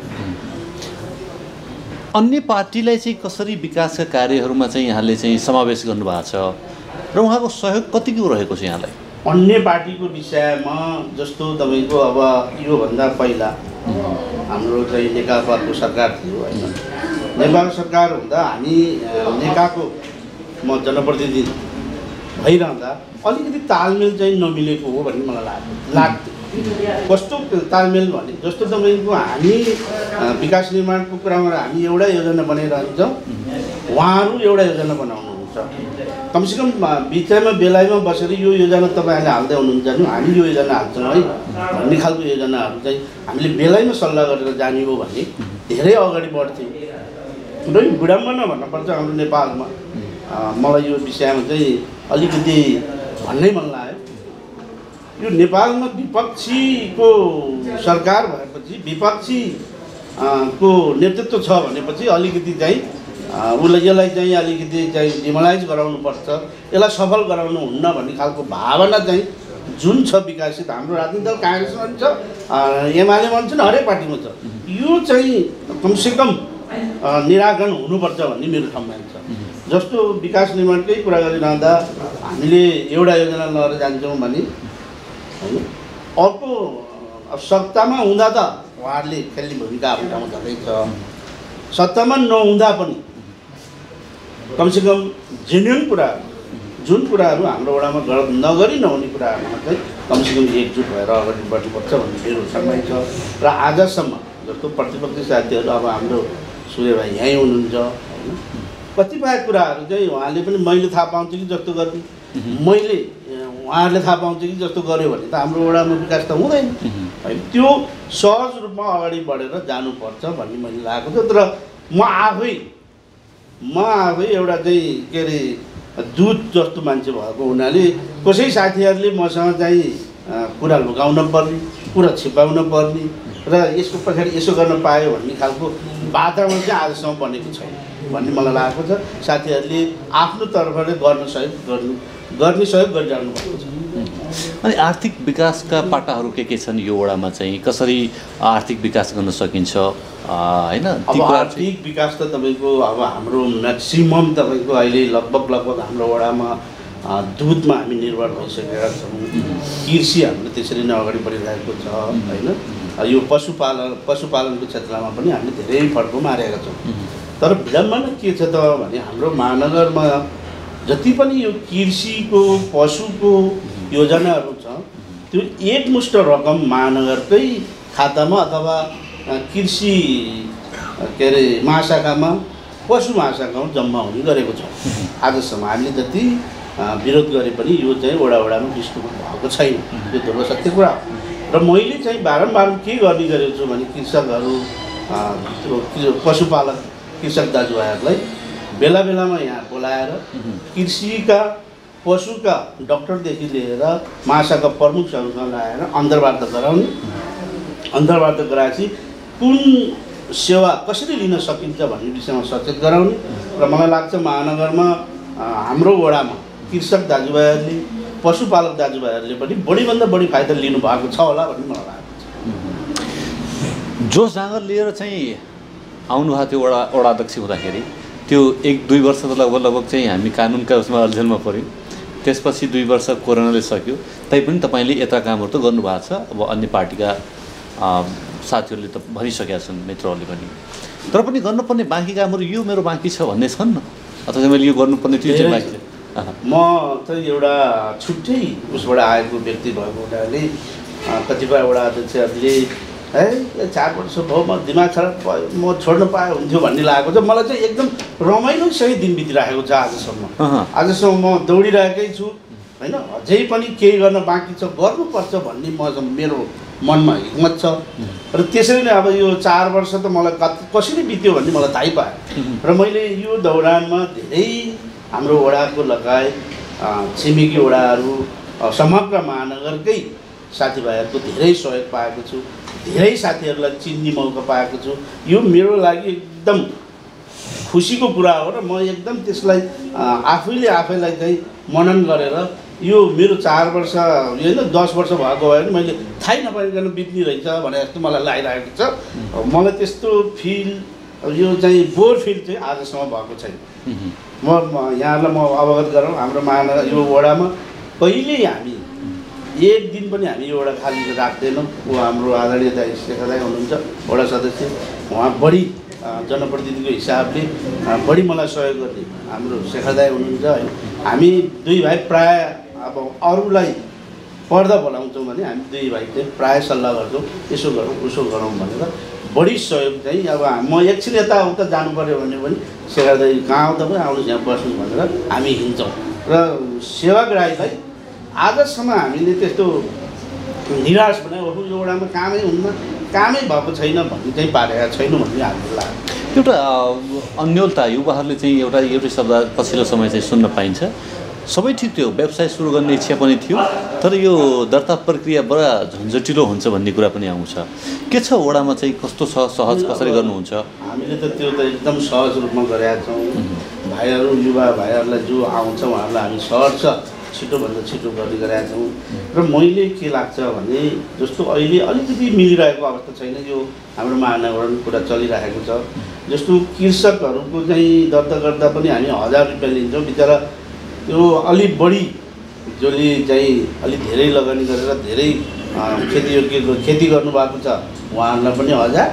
अन्य पार्टीलाई चाहिँ कसरी विकासका कार्यहरूमा चाहिँ यहाँले चाहिँ समावेश गर्नुभएको छ र उहाँको सहयोग कतिको रहेको छ यहाँलाई? अन्य पार्टीको विषयमा जस्तो तपाईँको अब योभन्दा पहिला हाम्रो चाहिँ नेकपाको सरकार थियो होइन। नेकपाको सरकार हुँदा हामी नेकाको म जनप्रतिनिधि भइरहँदा अलिकति तालमेल चाहिँ नमिलेको हो भन्ने मलाई लाग्यो लाग्थ्यो। कस्तो तालमेल भने जस्तो तपाईँको हामी विकास निर्माणको कुरामा हामी एउटा योजना बनाइरहन्छौँ, उहाँहरू एउटा योजना बनाउनुहुन्छ। कमसेकम बिचमा बेलायमा बसेर यो योजना तपाईँहरूले हाल्दै हुनुहुन्छ भने हामी यो योजना हाल्छौँ है भन्ने खालको योजनाहरू चाहिँ हामीले बेलायमा सल्लाह गरेर जाने हो भने धेरै अगाडि बढ्थ्यौँ। र विडम्बना भन्नुपर्छ हाम्रो नेपालमा। मलाई यो विषयमा चाहिँ अलिकति भन्नै मन लाग्यो। यो नेपालमा विपक्षीको सरकार भएपछि विपक्षी को नेतृत्व छ भनेपछि अलिकति चाहिँ उसलाई यसलाई चाहिँ अलिकति चाहिँ डिमोलाइज गराउनुपर्छ, यसलाई सफल गराउनु हुन्न भन्ने खालको भावना चाहिँ जुन छ विकासित हाम्रो राजनीतिक दल काङ्ग्रेसमा पनि छ, एमालेमा पनि छ, हरेक पार्टीमा छ। यो चाहिँ कमसेकम निराकरण हुनुपर्छ भन्ने मेरो ठम्यान छ। जस्तो विकास निर्माणकै कुरा गरिरहँदा हामीले एउटा योजना लिएर जान्छौँ भने होइन, अर्को सत्तामा हुँदा त उहाँहरूले खेल्ने भूमिका आफ्नो ठाउँमा छँदैछ, सत्तामा नहुँदा पनि कमसेकम जेन्युन कुरा जुन कुराहरू हाम्रो वडामा नगरी नहुने कुराहरूमा चाहिँ कमसेकम एकजुट भएर अगाडि बढ्नुपर्छ भन्ने मेरो ठम्याइ छ। र आजसम्म जस्तो प्रतिपक्षी साथीहरू अब हाम्रो सूर्य भाइ यहीँ हुनुहुन्छ होइन, कतिपय कुराहरू चाहिँ उहाँले पनि मैले थाहा पाउँछु कि जस्तो गर्ने, मैले उहाँहरूले थाहा पाउँछ कि जस्तो गर्यो भने त हाम्रो वडामा विकास त हुँदैन है। त्यो सहज रूपमा अगाडि बढेर जानुपर्छ भन्ने मैले लागेको थियो। तर म आफै म आफै एउटा चाहिँ के अरे दूत जस्तो मान्छे भएको हुनाले कसै साथीहरूले मसँग चाहिँ कुरा लुकाउन पर्ने, कुरा छिपाउन पर्ने र यसको पछाडि यसो गर्न पायो भन्ने खालको वातावरण चाहिँ आजसम्म बनेको छैन। भन्ने मलाई लागेको छ। साथीहरूले आफ्नो तर्फले गर्न सहयोग गर्नु गर्ने सहयोग गरिरहनु भएको छ। अनि आर्थिक विकासका पाटाहरू के के छन् यो वडामा चाहिँ कसरी आर्थिक विकास गर्न सकिन्छ हैन? अब आर्थिक विकास त तपाईँको अब हाम्रो म्याक्सिमम तपाईँको अहिले लगभग लगभग हाम्रो वडामा दुधमा हामी निर्भर भइसकेका छौँ। कृषि हाम्रो त्यसरी नै अगाडि बढिरहेको छ होइन। यो पशुपालन पशुपालनको क्षेत्रमा पनि हामीले धेरै फड्को मारेका छौँ। तर विडम्बना के छ त भने हाम्रो महानगरमा जति पनि यो कृषिको पशुको योजनाहरू छ त्यो एकमुष्ट रकम महानगरकै खातामा अथवा कृषि के अरे महाशाखामा पशु महाशाखामा जम्मा हुने गरेको छ। आजसम्म हामीले जति विरोध गरे पनि यो चाहिँ वडा वडामा डिस्ट्रिब्युट भएको छैन। यो ध्रुव सत्य कुरा हो। र मैले चाहिँ बारम्बार के गर्ने गरेको छु भने कृषकहरू पशुपालक कृषक दाजुभाइहरूलाई बेला बेलामा यहाँ बोलाएर कृषिका पशुका डक्टरदेखि लिएर महाशाखा प्रमुखहरूसँग आएर अन्तर्वार्ता गराउने। अन्तर्वार्ता गराएपछि कुन सेवा कसरी लिन सकिन्छ भन्ने विषयमा सचेत गराउने। र मलाई लाग्छ महानगरमा हाम्रो वडामा कृषक दाजुभाइहरूले पशुपालक दाजुभाइहरूले पनि बढीभन्दा बढी फाइदा लिनुभएको छ होला भन्ने मलाई लागेको छ। जोस जाँगर लिएर चाहिँ आउनुभएको थियो वडा वडा अध्यक्ष हुँदाखेरि त्यो एक दुई वर्ष त लगभग लगभग चाहिँ हामी कानुनका उसमा अल्झेलमा पऱ्यौँ। त्यसपछि दुई वर्ष कोरोनाले सक्यो तैपनि तपाईँले यता कामहरू त गर्नुभएको छ। अब अन्य पार्टीका साथीहरूले त भनिसकेका छन् मित्रहरूले पनि। तर पनि गर्नुपर्ने बाँकी कामहरू यो मेरो बाँकी छ भन्ने छन् न अथवा चाहिँ मैले यो गर्नुपर्ने त्यो चाहिँ बाँकी छ। म चाहिँ एउटा छुट्टै उसबाट आएको व्यक्ति भएको हुनाले कतिपय वडा अध्यक्षहरूले है चार वर्ष भयो म दिमाग खराब भयो म छोड्न पाए हुन्थ्यो भन्ने लागेको छ। मलाई चाहिँ एकदम रमाइलो सही दिन बितिरहेको छ आजसम्म। आजसम्म म दौडिरहेकै छु होइन। अझै पनि केही गर्न बाँकी छ गर्नुपर्छ भन्ने म मेरो मनमा हिम्मत छ। र त्यसरी नै अब यो चार वर्ष त मलाई कसरी बित्यो भन्ने मलाई थाहै पायो। र मैले यो दौडानमा धेरै हाम्रो वडाको लगायत छिमेकी वडाहरू समग्र महानगरकै साथीभाइहरूको धेरै सहयोग पाएको छु। धेरै साथीहरूलाई चिन्ने मौका पाएको छु। यो मेरो लागि एकदम खुसीको कुरा हो र म एकदम त्यसलाई आफैले आफैलाई चाहिँ मनन गरेर यो मेरो चार वर्ष होइन दस वर्ष भएको भयो भने मैले थाहै नपाइकन बित्ने रहेछ भने जस्तो मलाई लागिरहेको छ। मलाई त्यस्तो फिल यो चाहिँ बोर फिल चाहिँ आजसम्म भएको छैन। म यहाँहरूलाई म अवगत गरौँ हाम्रो महानगर यो वडामा कहिल्यै हामी एक दिन पनि हामी यो वडा खाली राख्दैनौँ। ऊ हाम्रो आदरणीय दाइ शेखर दाइ हुनुहुन्छ वडा सदस्य। उहाँ बढी जनप्रतिनिधिको हिसाबले बढी मलाई सहयोग गर्ने हाम्रो शेखर दाइ हुनुहुन्छ होइन। हामी दुई भाइ प्राय अब अरूलाई पर्दा बोलाउँछौँ भने हामी दुई भाइ चाहिँ प्राय सल्लाह गर्छौँ यसो गरौँ उसो गरौँ भनेर बढी सहयोग चाहिँ। अब म एकछिन यताउता जानु पऱ्यो भने पनि शेखर दाइ कहाँ आउँदा पनि आउनुहोस् यहाँ बस्नु भनेर हामी हिँड्छौँ। र सेवाग्राहीलाई आजसम्म हामीले त्यस्तो निराश बनायो यो वडामा कामै हुन्न कामै भएको छैन भन्ने चाहिँ पारेका छैनौँ भन्ने हाम्रो लाग्छ। एउटा अन्यलता युवाहरूले चाहिँ एउटा एउटै शब्द पछिल्लो समय चाहिँ सुन्न पाइन्छ। सबै ठिक थियो व्यवसाय सुरु गर्ने इच्छा पनि थियो तर यो दर्ता प्रक्रिया बडा झन्झटिलो हुन्छ भन्ने कुरा पनि आउँछ। के छ वडामा चाहिँ कस्तो छ सहज कसरी गर्नुहुन्छ? हामीले त त्यो त एकदम सहज रूपमा गरेका छौँ। भाइहरू युवा भाइहरूलाई जो आउँछ उहाँहरूलाई हामी सहज छ छिटोभन्दा छिटो गर्ने गरेका छौँ। र मैले के लाग्छ भने जस्तो अहिले अलिकति मिलिरहेको अवस्था छैन। यो हाम्रो महानगरमा कुरा चलिरहेको छ। जस्तो कृषकहरूको चाहिँ दर्ता गर्दा पनि हामी हजार रुपियाँ लिन्छौँ। बिचरा त्यो अलिक बढी जसले चाहिँ अलिक धेरै लगानी गरेर धेरै खेतीयोग्य खेती गर्नुभएको छ उहाँहरूलाई पनि हजार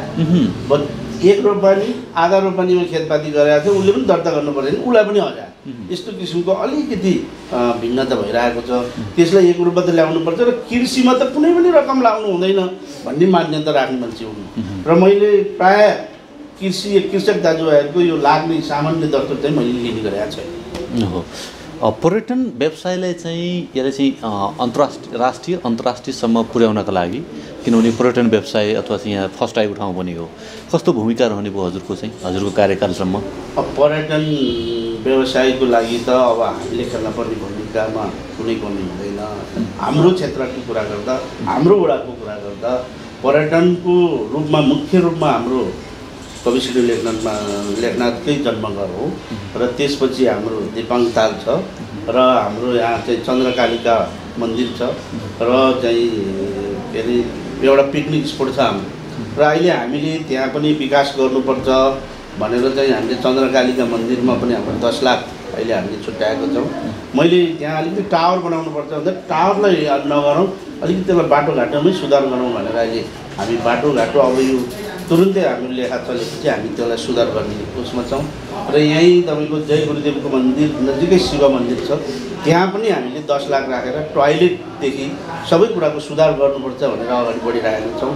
एक रोपनी आधा रोपनीमा खेतपाती गरेको थियो उसले पनि दर्ता गर्नु पऱ्यो भने उसलाई पनि हजार। यस्तो किसिमको अलिकति भिन्नता भइरहेको छ। त्यसलाई एक रूपमा त ल्याउनुपर्छ र कृषिमा त कुनै पनि रकम लाउनु हुँदैन भन्ने मान्यता राख्ने मान्छे हुनु। र मैले प्राय कृषि कृषक दाजुभाइहरूको यो लाग्ने सामान्य दर्ता चाहिँ मैले लिने गरेको छैन। हो पर्यटन व्यवसायलाई चाहिँ यसले चाहिँ अन्तर्राष्ट्रिय राष्ट्रिय अन्तर्राष्ट्रियसम्म पुर्याउनका लागि किनभने पर्यटन व्यवसाय अथवा चाहिँ यहाँ फर्स्ट आएको ठाउँ पनि हो कस्तो भूमिका रहने भयो हजुरको चाहिँ हजुरको कार्यकालसम्म? अब पर्यटन व्यवसायको लागि त अब हामीले खेल्नुपर्ने भूमिकामा कुनै कमी हुँदैन। हाम्रो क्षेत्रको कुरा गर्दा हाम्रो वडाको कुरा गर्दा पर्यटनको रूपमा मुख्य रूपमा हाम्रो कविश्री लेखनाथमा लेखनाथकै जन्मघर हो र त्यसपछि हाम्रो दिपाङ ताल छ र हाम्रो यहाँ चाहिँ चन्द्रकालिका मन्दिर छ र चाहिँ के अरे एउटा पिकनिक स्पोट छ हाम्रो र अहिले हामीले त्यहाँ पनि विकास गर्नुपर्छ भनेर चाहिँ हामीले चन्द्रकालिका मन्दिरमा पनि हाम्रो दस लाख अहिले हामीले छुट्याएको छौँ। मैले त्यहाँ अलिकति टावर बनाउनुपर्छ भन्दा टावरलाई नगरौँ अलिकति त्यसलाई बाटोघाटोमै सुधार गरौँ भनेर अहिले हामी बाटोघाटो अब यो तुरुन्तै हाम्रो लेखा चलेपछि हामी त्यसलाई सुधार गर्ने उसमा छौँ र यहीँ तपाईँको जय गुरुदेवको मन्दिर नजिकै शिव मन्दिर छ त्यहाँ पनि हामीले दस लाख राखेर टोयलेटदेखि सबै कुराको सुधार गर्नुपर्छ भनेर अगाडि बढिरहेका छौँ।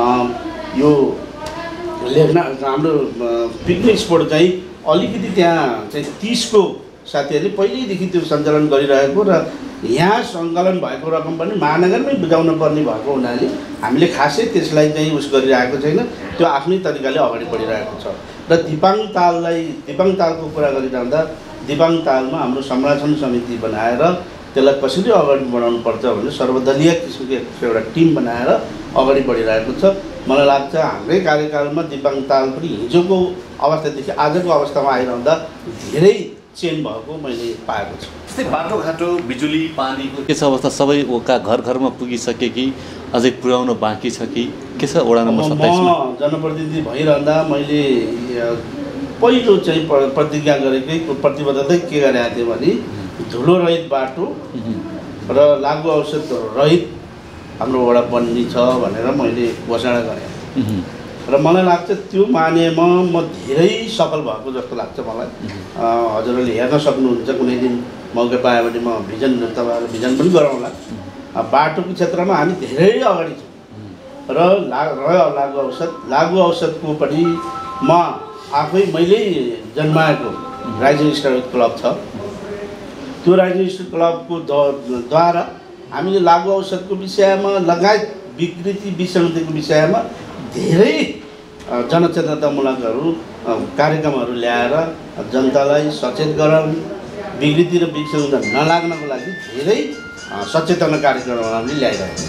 यो लेख्न हाम्रो पिकनिक स्पोट चाहिँ अलिकति त्यहाँ चाहिँ तिसको साथीहरूले पहिल्यैदेखि त्यो सञ्चालन गरिरहेको र यहाँ सङ्कलन भएको रकम पनि महानगरमै बुझाउन पर्ने भएको हुनाले हामीले खासै त्यसलाई चाहिँ उस गरिरहेको छैन, त्यो आफ्नै तरिकाले अगाडि बढिरहेको छ। र दिपाङ ताललाई दिपाङ तालको कुरा गरिरहँदा दिपाङ तालमा हाम्रो संरक्षण समिति बनाएर त्यसलाई कसरी अगाडि बढाउनु पर्छ भने सर्वदलीय किसिमको एउटा टिम बनाएर अगाडि बढिरहेको छ। मलाई लाग्छ हाम्रै कार्यकालमा दिपाङ ताल पनि हिजोको अवस्थादेखि आजको अवस्थामा आइरहँदा धेरै चेन्ज भएको मैले पाएको छु। जस्तै बाटोघाटो बिजुली पानीको के छ अवस्था? सबै ओका घर घरमा पुगिसके कि अझै पुर्याउन बाँकी छ कि के छ? वडा नम्बर सत्ताइसमा म जनप्रतिनिधि भइरहँदा मैले पहिलो चाहिँ प्रतिज्ञा गरेकै प्रतिबद्धता के गरेको थिएँ भने धुलो रहित बाटो र लागु औषध रहित हाम्रो वडा बन्ने छ भनेर मैले घोषणा गरेँ र मलाई लाग्छ त्यो मानेमा म धेरै सफल भएको जस्तो लाग्छ मलाई। हजुरहरूले हेर्न सक्नुहुन्छ कुनै दिन मौका पायो भने म भिजन तपाईँहरू भिजन पनि गराउँला। बाटोको क्षेत्रमा हामी धेरै अगाडि छौँ र ला रह्यो लागु औषध लागु औषधको पनि म आफै मैले जन्माएको राइजिङ स्टार क्लब छ, त्यो राइजिङ स्टार क्लबको द्वारा हामीले लागु औषधको विषयमा लगायत विकृति विसङ्गतिको विषयमा धेरै जनचेतनामूलकहरू कार्यक्रमहरू ल्याएर जनतालाई सचेत गराउने, विकृति र विसङ्गति नलाग्नको लागि धेरै सचेतना कार्यक्रमहरू हामीले ल्याइरहेको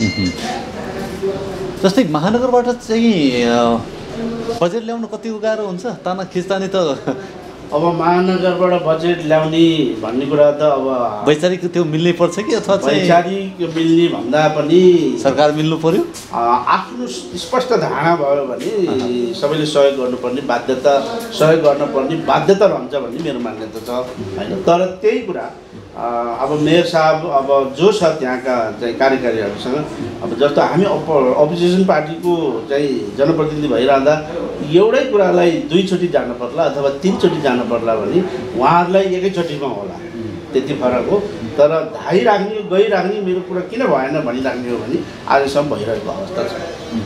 छ। जस्तै महानगरबाट चाहिँ बजेट ल्याउनु कति गाह्रो हुन्छ? ताना खिच्तानी त अब महानगरबाट बजेट ल्याउने भन्ने कुरा त अब वैचारिक त्यो मिल्नै पर्छ कि अथवा वैचारिक मिल्ने भन्दा पनि सरकार मिल्नु पर्यो। आफ्नो स्पष्ट धारणा भयो भने सबैले सहयोग गर्नुपर्ने बाध्यता सहयोग गर्नुपर्ने बाध्यता रहन्छ भन्ने मेरो मान्यता छ होइन। तर त्यही कुरा अब मेयर साहब अब जो छ त्यहाँका चाहिँ कार्यकारीहरूसँग अब जस्तो हामी अप अपोजिसन पार्टीको चाहिँ जनप्रतिनिधि भइरहँदा एउटै कुरालाई दुईचोटि जानु पर्ला अथवा तिनचोटि जानु पर्ला भने उहाँहरूलाई एकैचोटिमा होला, त्यति फरक हो। तर धाइ राख्ने गइराख्ने मेरो कुरा किन भएन भनिराख्ने हो भने आजसम्म भइरहेको अवस्था छ।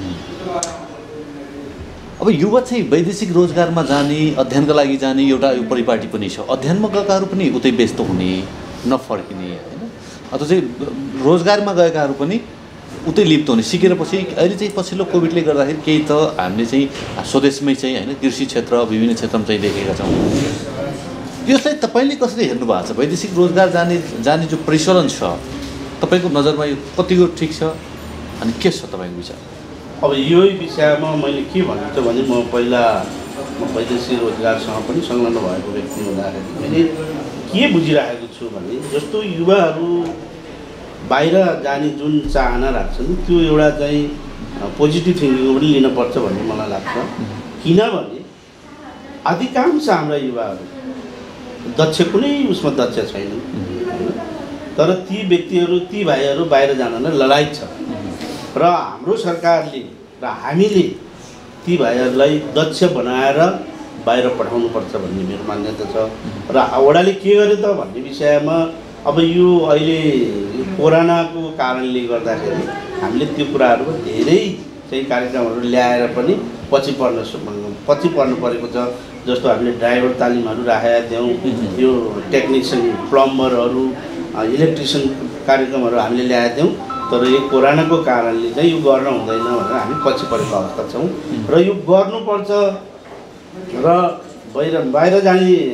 अब युवा चाहिँ वैदेशिक रोजगारमा जाने अध्ययनका लागि जाने एउटा यो परिपाटी पनि छ। अध्ययनमा गएकाहरू पनि उतै व्यस्त हुने नफर्किने होइन, अथवा चाहिँ रोजगारमा गएकाहरू पनि उतै लिप्त हुने सिकेर पछि अहिले चाहिँ पछिल्लो कोभिडले गर्दाखेरि केही त हामीले चाहिँ स्वदेशमै चाहिँ होइन कृषि क्षेत्र विभिन्न क्षेत्रमा चाहिँ देखेका छौँ। यसलाई तपाईँले कसरी हेर्नु भएको छ? वैदेशिक रोजगार जाने जाने जो प्रचलन छ तपाईँको नजरमा यो कतिको ठिक छ अनि के छ तपाईँको विचार? अब यही विषयमा मैले के भन्छु भने म पहिला म वैदेशिक रोजगारसँग पनि संलग्न भएको व्यक्ति हुँदाखेरि मैले के बुझिरहेको छु भने जस्तो युवाहरू बाहिर जाने जुन चाहना राख्छन् त्यो एउटा चाहिँ पोजिटिभ थिङ्किङ पनि लिनुपर्छ भन्ने मलाई लाग्छ। किनभने अधिकांश हाम्रा युवाहरू दक्ष कुनै उसमा दक्ष छैनन् तर ती व्यक्तिहरू ती भाइहरू बाहिर जानलाई ललायत छ र हाम्रो सरकारले र हामीले ती भाइहरूलाई दक्ष बनाएर बाहिर पठाउनुपर्छ भन्ने मेरो मान्यता छ। र वडाले के गर्यो त भन्ने विषयमा अब यो अहिले कोरोनाको कारणले गर्दाखेरि हामीले त्यो कुराहरू धेरै चाहिँ कार्यक्रमहरू ल्याएर पनि पछि पर्न पछि पर्नु परेको छ। जस्तो हामीले ड्राइभर तालिमहरू राखेका थियौँ, यो टेक्निसियन प्लम्बरहरू इलेक्ट्रिसियन कार्यक्रमहरू हामीले ल्याएका थियौँ, तर यो कोरोनाको कारणले चाहिँ यो गर्न हुँदैन भनेर हामी पछि परेको अवस्था छौँ। र यो गर्नुपर्छ र बाहिर बाहिर जाने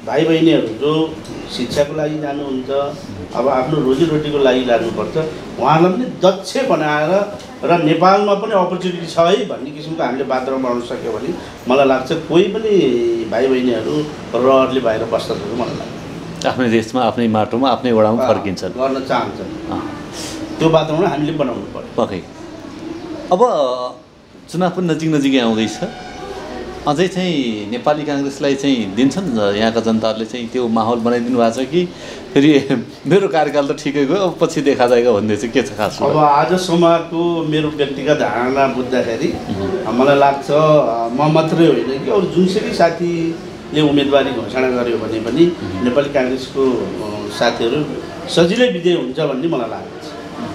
भाइ बहिनीहरू जो शिक्षाको लागि जानुहुन्छ, अब आफ्नो रोजीरोटीको लागि लाग्नुपर्छ, उहाँलाई पनि दक्ष बनाएर र नेपालमा पनि अपर्च्युनिटी छ है भन्ने किसिमको हामीले वातावरण बनाउन सक्यो भने मलाई लाग्छ कोही पनि भाइ बहिनीहरू रहरले बाहिर बस्छ जस्तो मलाई लाग्छ। आफ्नै देशमा, आफ्नै माटोमा, आफ्नै वडामा फर्किन्छन्, गर्न चाहन्छन्। त्यो वातावरण हामीले बनाउनु पर्यो। पक्कै। अब चुनाव पनि नजिक नजिकै आउँदैछ, अझै चाहिँ नेपाली काङ्ग्रेसलाई चाहिँ दिन्छन् यहाँका जनताहरूले चाहिँ त्यो माहौल बनाइदिनु भएको छ कि फेरि मेरो कार्यकाल त ठिकै गयो अब पछि देखा जाएगा भन्ने चाहिँ के छ खास? अब आजसम्मको मेरो व्यक्तिगत धारणा बुझ्दाखेरि मलाई लाग्छ म मात्रै होइन कि अरू जुनसुकै साथीले उम्मेदवारी घोषणा गर्यो भने पनि नेपाली काङ्ग्रेसको साथीहरू सजिलै विजय हुन्छ भन्ने मलाई लाग्छ।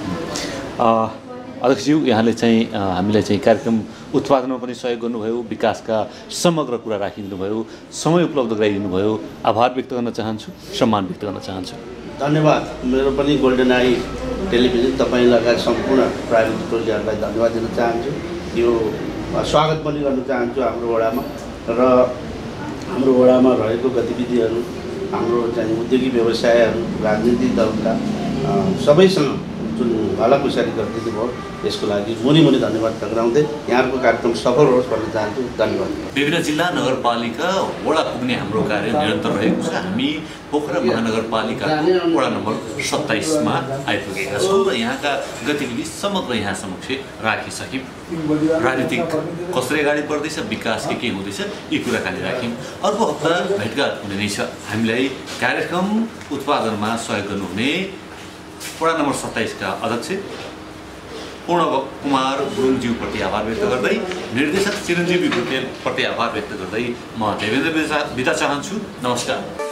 अध्यक्षज्यू, यहाँले चाहिँ हामीलाई चाहिँ कार्यक्रम उत्पादनमा पनि सहयोग गर्नुभयो, विकासका समग्र कुरा राखिदिनुभयो, समय उपलब्ध गराइदिनु भयो, आभार व्यक्त गर्न चाहन्छु, सम्मान व्यक्त गर्न चाहन्छु। धन्यवाद। मेरो पनि गोल्डन आई टेलिभिजन तपाईँ लगायत सम्पूर्ण प्राइभेट टोलीहरूलाई धन्यवाद दिन चाहन्छु। यो स्वागत पनि गर्न चाहन्छु हाम्रो वडामा र हाम्रो वडामा रहेको गतिविधिहरू, हाम्रो चाहिँ उद्योगिक व्यवसायहरू, राजनीतिक दलका सबैसँग जुन भलाकुसारी गरिदिनु भयो यसको लागि मुनि मुनि धन्यवाद टक्राउँदै यहाँको कार्यक्रम सफल होस् भन्न चाहन्छु। धन्यवाद। विभिन्न जिल्ला नगरपालिका वडा पुग्ने हाम्रो कार्य निरन्तर रहेको छ। हामी पोखरा महानगरपालिका वडा नम्बर सत्ताइसमा आइपुगेका छौँ र यहाँका गतिविधि समग्र यहाँ समक्ष राखिसक्यौँ। राजनीतिक कसरी अगाडि बढ्दैछ, विकास के के हुँदैछ, यी कुराकानी राख्यौँ। अर्को हप्ता भेटघाट हुने नै छ। हामीलाई कार्यक्रम उत्पादनमा सहयोग गर्नुहुने वडा नम्बर सत्ताइसका अध्यक्ष पूर्ण कुमार गुरुङज्यूप्रति आभार व्यक्त गर्दै, निर्देशक चिरञ्जीवी भुटेलप्रति आभार व्यक्त गर्दै म देवेन्द्र बिदा चाहन्छु। नमस्कार।